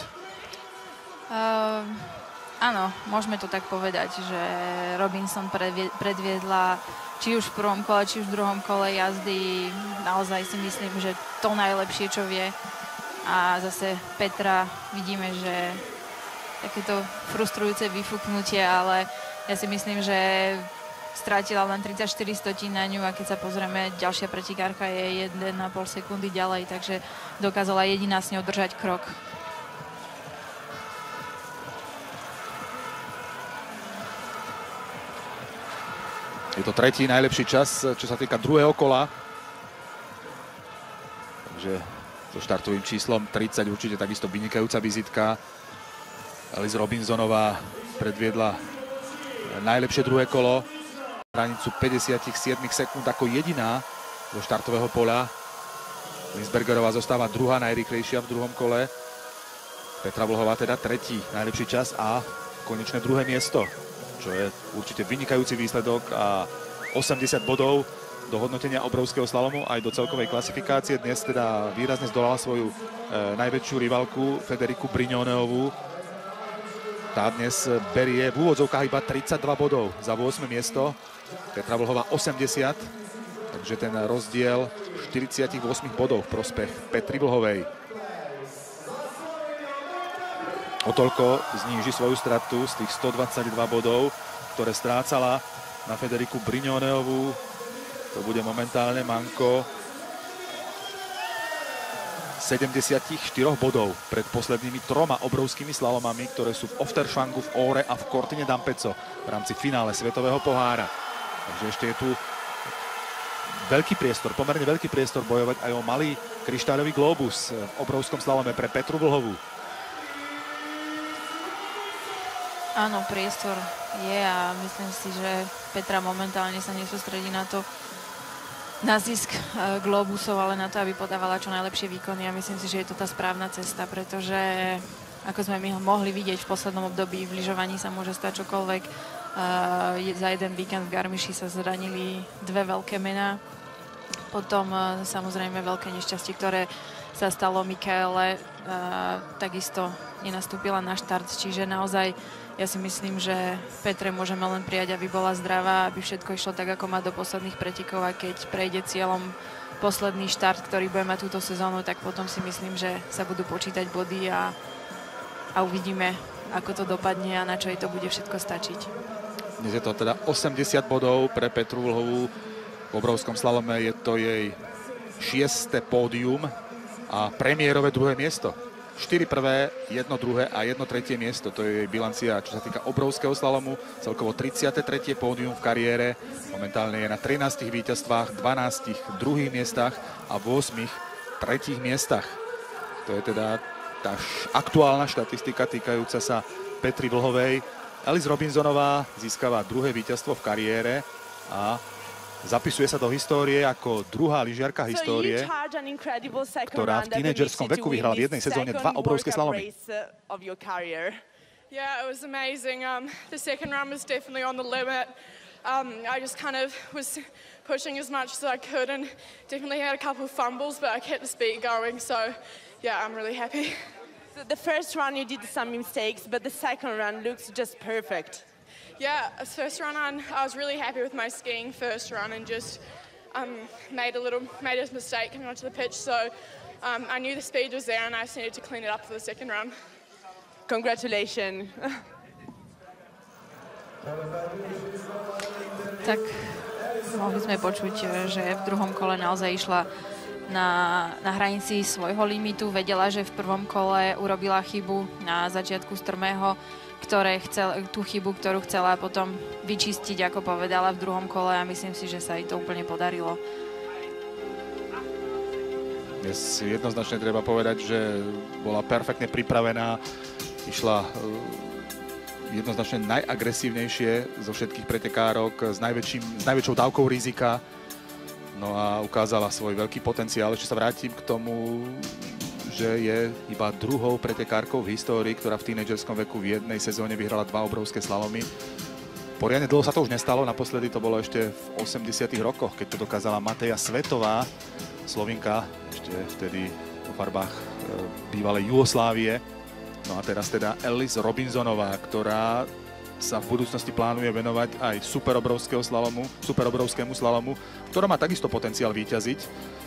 Áno, môžeme to tak povedať, že Robinson predviedla či už v prvom kole, či už v druhom kole jazdy. Naozaj si myslím, že to najlepšie, čo vie. A zase Petra vidíme, že takéto frustrujúce vyfúknutie, ale ja si myslím, že strátila len 34 stotín na ňu a keď sa pozrieme, ďalšia pretekárka je 1,5 sekundy ďalej, takže dokázala jediná s ňou držať krok. Je to tretí najlepší čas, čo sa týka druhého kola. Takže so štartovým číslom 30 určite takisto vynikajúca vizitka. Alice Robinsonová predviedla najlepšie druhé kolo. Hranicu 57 sekúnd ako jediná do štartového poľa. Linsbergerová zostáva druhá najrýchlejšia v druhom kole. Petra Vlhová teda tretí najlepší čas a konečné druhé miesto, čo je určite vynikajúci výsledok a 80 bodov do hodnotenia obrovského slalomu aj do celkovej klasifikácie. Dnes teda výrazne zdolala svoju najväčšiu rivalku Federiku Brignoneovú. Tá dnes berie v úvodzovkách iba 32 bodov za 8. miesto. Petra Vlhová 80, takže ten rozdiel 48 bodov v prospech Petry Vlhovej. O toľko zníži svoju stratu z tých 122 bodov, ktoré strácala na Federiku Brignoneovú. To bude momentálne manko 74 bodov pred poslednými troma obrovskými slalomami, ktoré sú v Ofterschwangu, v Óre a v Cortine d'Ampezzo v rámci finále Svetového pohára. Takže ešte je tu veľký priestor, pomerne veľký priestor bojovať aj o malý kryštáľový globus v obrovskom slalome pre Petru Vlhovú. Áno, priestor je a myslím si, že Petra momentálne sa nesústredí na zisk globusov, ale na to, aby podávala čo najlepšie výkony. A myslím si, že je to tá správna cesta, pretože ako sme my mohli vidieť v poslednom období, v lyžovaní sa môže stať čokoľvek. Za jeden víkend v Garmiši sa zranili dve veľké mená. Potom samozrejme veľké nešťastie, ktoré sa stalo Michaele, takisto nenastúpila na štart, čiže naozaj ja si myslím, že Petre môžeme len prijať, aby bola zdravá, aby všetko išlo tak, ako má do posledných pretekov a keď prejde cieľom posledný štart, ktorý bude mať túto sezónu, tak potom si myslím, že sa budú počítať body a uvidíme, ako to dopadne a na čo jej to bude všetko stačiť. Dnes je to teda 80 bodov pre Petru Vlhovú. V obrovskom slalome je to jej 6. pódium a premiérové druhé miesto. 4 prvé, 1 druhé a 1 tretie miesto. To je jej bilancia, čo sa týka obrovského slalomu. Celkovo 33. pódium v kariére. Momentálne je na 13 víťazstvách, 12 druhých miestach a 8 tretích miestach. To je teda tá aktuálna štatistika týkajúca sa Petry Vlhovej. Alice Robinsonová získava druhé víťazstvo v kariére a zapisuje sa do histórie ako druhá lyžiarka histórie, ktorá v tínedžerskom veku vyhrala v jednej sezóne 2 obrovské slalomy. Yeah, it was amazing. The second run was definitely on the limit. I just kind of was pushing as much as I could and definitely had a couple of fumbles, but I kept the speed going. So, yeah, I'm really happy. So the first run you did some mistakes, but the second run looks just perfect. Yeah, first run I was really happy with my skiing first run and just made a mistake coming onto the pitch. So I knew the speed was there and I just needed to clean it up for the second run. Congratulations. Tak mohli sme počuť, že v druhom kole naozaj išla na hranici svojho limitu. Vedela, že v prvom kole urobila chybu na začiatku strmého, tú chybu, ktorú chcela potom vyčistiť, ako povedala, v druhom kole a myslím si, že sa jej to úplne podarilo. Dnes jednoznačne treba povedať, že bola perfektne pripravená, išla jednoznačne najagresívnejšie zo všetkých pretekárok, s najväčšou dávkou rizika. No a ukázala svoj veľký potenciál. Ešte sa vrátim k tomu, že je iba druhou pretekárkou v histórii, ktorá v tínedžerskom veku v jednej sezóne vyhrala 2 obrovské slalomy. Poriadne dlho sa to už nestalo, naposledy to bolo ešte v 80. rokoch, keď to dokázala Mateja Svetová, Slovinka, ešte vtedy vo farbách bývalej Jugoslávie. No a teraz teda Alice Robinsonová, ktorá sa v budúcnosti plánuje venovať aj superobrovskému slalomu, ktorá má takisto potenciál víťaziť.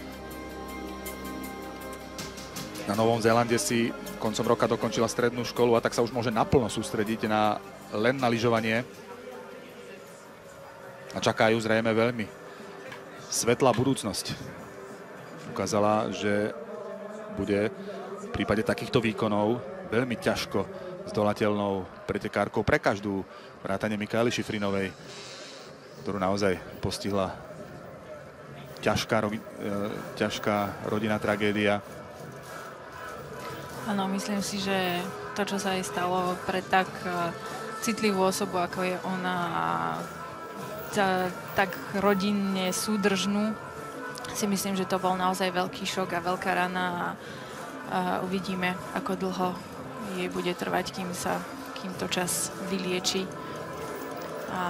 Na Novom Zélande si koncom roka dokončila strednú školu a tak sa už môže naplno sústrediť len na lyžovanie. A čaká ju zrejme veľmi svetlá budúcnosť. Ukázala, že bude v prípade takýchto výkonov veľmi ťažko zdolateľnou pretekárkou pre každú, vrátane Mikaely Šifrinovej, ktorú naozaj postihla ťažká rodinná tragédia. Áno, myslím si, že to, čo sa jej stalo pre tak citlivú osobu, ako je ona, tak rodinne súdržnú, si myslím, že to bol naozaj veľký šok a veľká rana a uvidíme, ako dlho jej bude trvať, kým to čas vylieči. A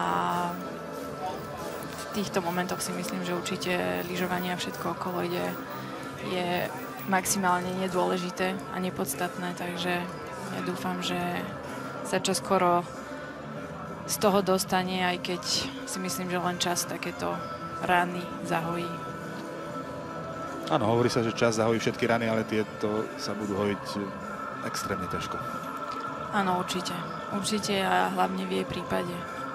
v týchto momentoch si myslím, že určite lyžovanie a všetko okolo je maximálne nedôležité a nepodstatné, takže ja dúfam, že sa čoskoro z toho dostane, aj keď si myslím, že len čas takéto rany zahojí. Áno, hovorí sa, že čas zahojí všetky rany, ale tieto sa budú hojiť extrémne ťažko. Áno, určite. Určite a hlavne v jej prípade.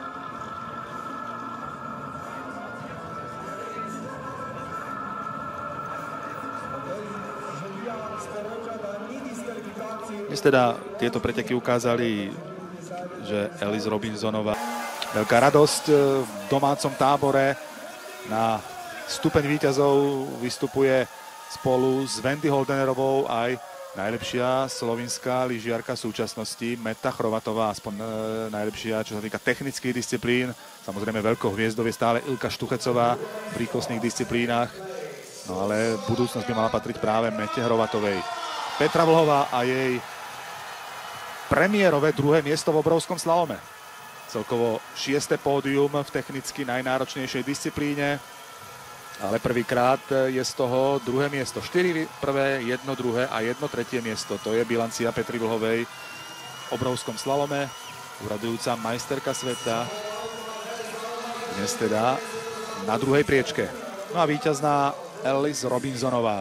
Dnes teda tieto preteky ukázali, že Alice Robinsonová veľká radosť v domácom tábore. Na stupeň víťazov vystupuje spolu s Wendy Holdenerovou aj najlepšia slovinská lyžiarka súčasnosti Meta Chrovatová, aspoň najlepšia, čo sa týka technických disciplín. Samozrejme veľkou hviezdou je stále Ilka Štuchecová v rýchlostných disciplínach, no ale budúcnosť by mala patriť práve Mete Chrovatovej. Petra Vlhová a jej premiérové druhé miesto v obrovskom slalome. Celkovo 6. pódium v technicky najnáročnejšej disciplíne, ale prvýkrát je z toho druhé miesto. 4 prvé, 1 druhé a 1 tretie miesto. To je bilancia Petry Vlhovej v obrovskom slalome. Uradujúca majsterka sveta. Dnes teda na druhej priečke. No a víťazná Alice Robinsonová.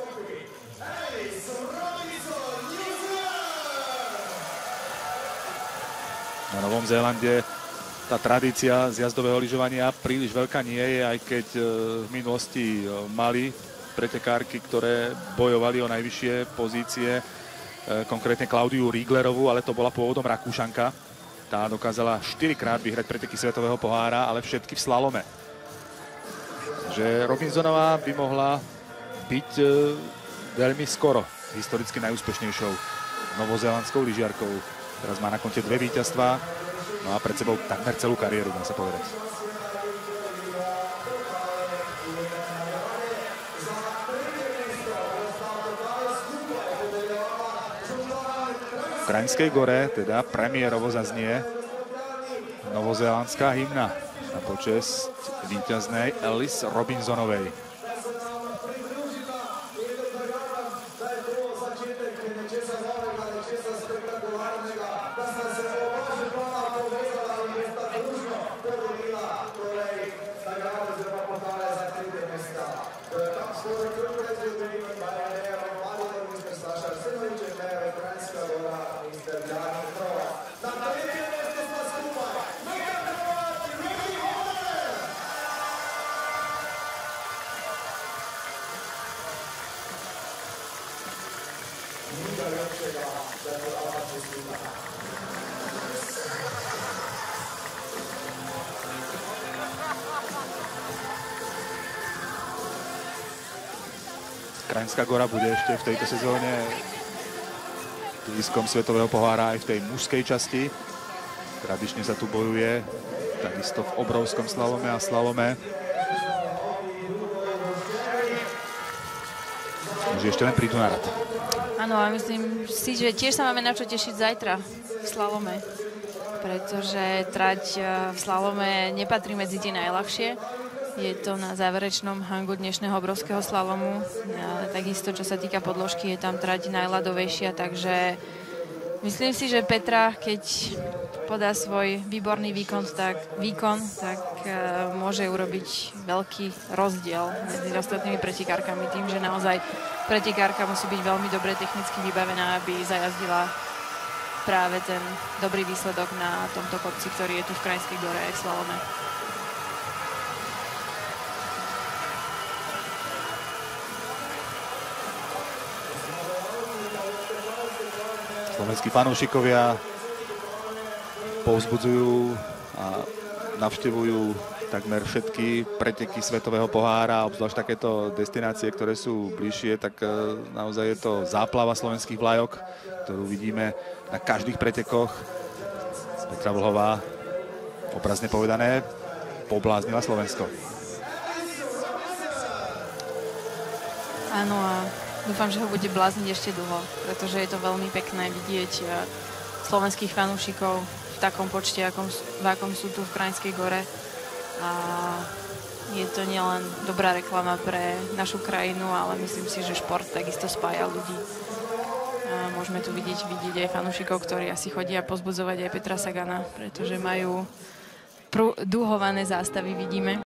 Na Novom Zélande tá tradícia z jazdového lyžovania príliš veľká nie je, aj keď v minulosti mali pretekárky, ktoré bojovali o najvyššie pozície, konkrétne Klaudiu Rieglerovú, ale to bola pôvodom Rakúšanka. Tá dokázala 4-krát vyhrať preteky Svetového pohára, ale všetky v slalome. Že Robinsonová by mohla byť veľmi skoro historicky najúspešnejšou novozélandskou lyžiarkou. Teraz má na konte 2 víťazstvá, no a pred sebou takmer celú kariéru, dá sa povedať. V Kraňskej Gore teda premiérovo zaznie novozélandská hymna na počesť víťaznej Alice Robinsonovej. Kraňská Gora bude ešte v tejto sezóne blízkom svetového pohára aj v tej mužskej časti. Tradične sa tu bojuje takisto v obrovskom slalome a slalome. Už ešte len prídu na rad. Áno, a myslím si, že tiež sa máme na čo tešiť zajtra v slalome, pretože trať v slalome nepatrí medzi tie najľahšie. Je to na záverečnom hangu dnešného obrovského slalomu. Takisto, čo sa týka podložky, je tam trať najľadovejšia, takže myslím si, že Petra, keď podá svoj výborný výkon, tak môže urobiť veľký rozdiel medzi ostatnými pretekárkami tým, že naozaj pretekárka musí byť veľmi dobre technicky vybavená, aby zajazdila práve ten dobrý výsledok na tomto kopci, ktorý je tu v Kraňskej Gore aj v slalome. Slovenskí fanúšikovia povzbudzujú a navštevujú takmer všetky preteky svetového pohára, obzvlášť takéto destinácie, ktoré sú bližšie, tak naozaj je to záplava slovenských vlajok, ktorú vidíme na každých pretekoch. Petra Vlhová, obrazne povedané, pobláznila Slovensko. Áno, a dúfam, že ho bude blázniť ešte dlho, pretože je to veľmi pekné vidieť slovenských fanúšikov v takom počte, v akom sú tu v Kraňskej Gore. A je to nielen dobrá reklama pre našu krajinu, ale myslím si, že šport takisto spája ľudí. A môžeme tu vidieť aj fanúšikov, ktorí asi chodia pozbudzovať aj Petra Sagana, pretože majú duhované zástavy, vidíme.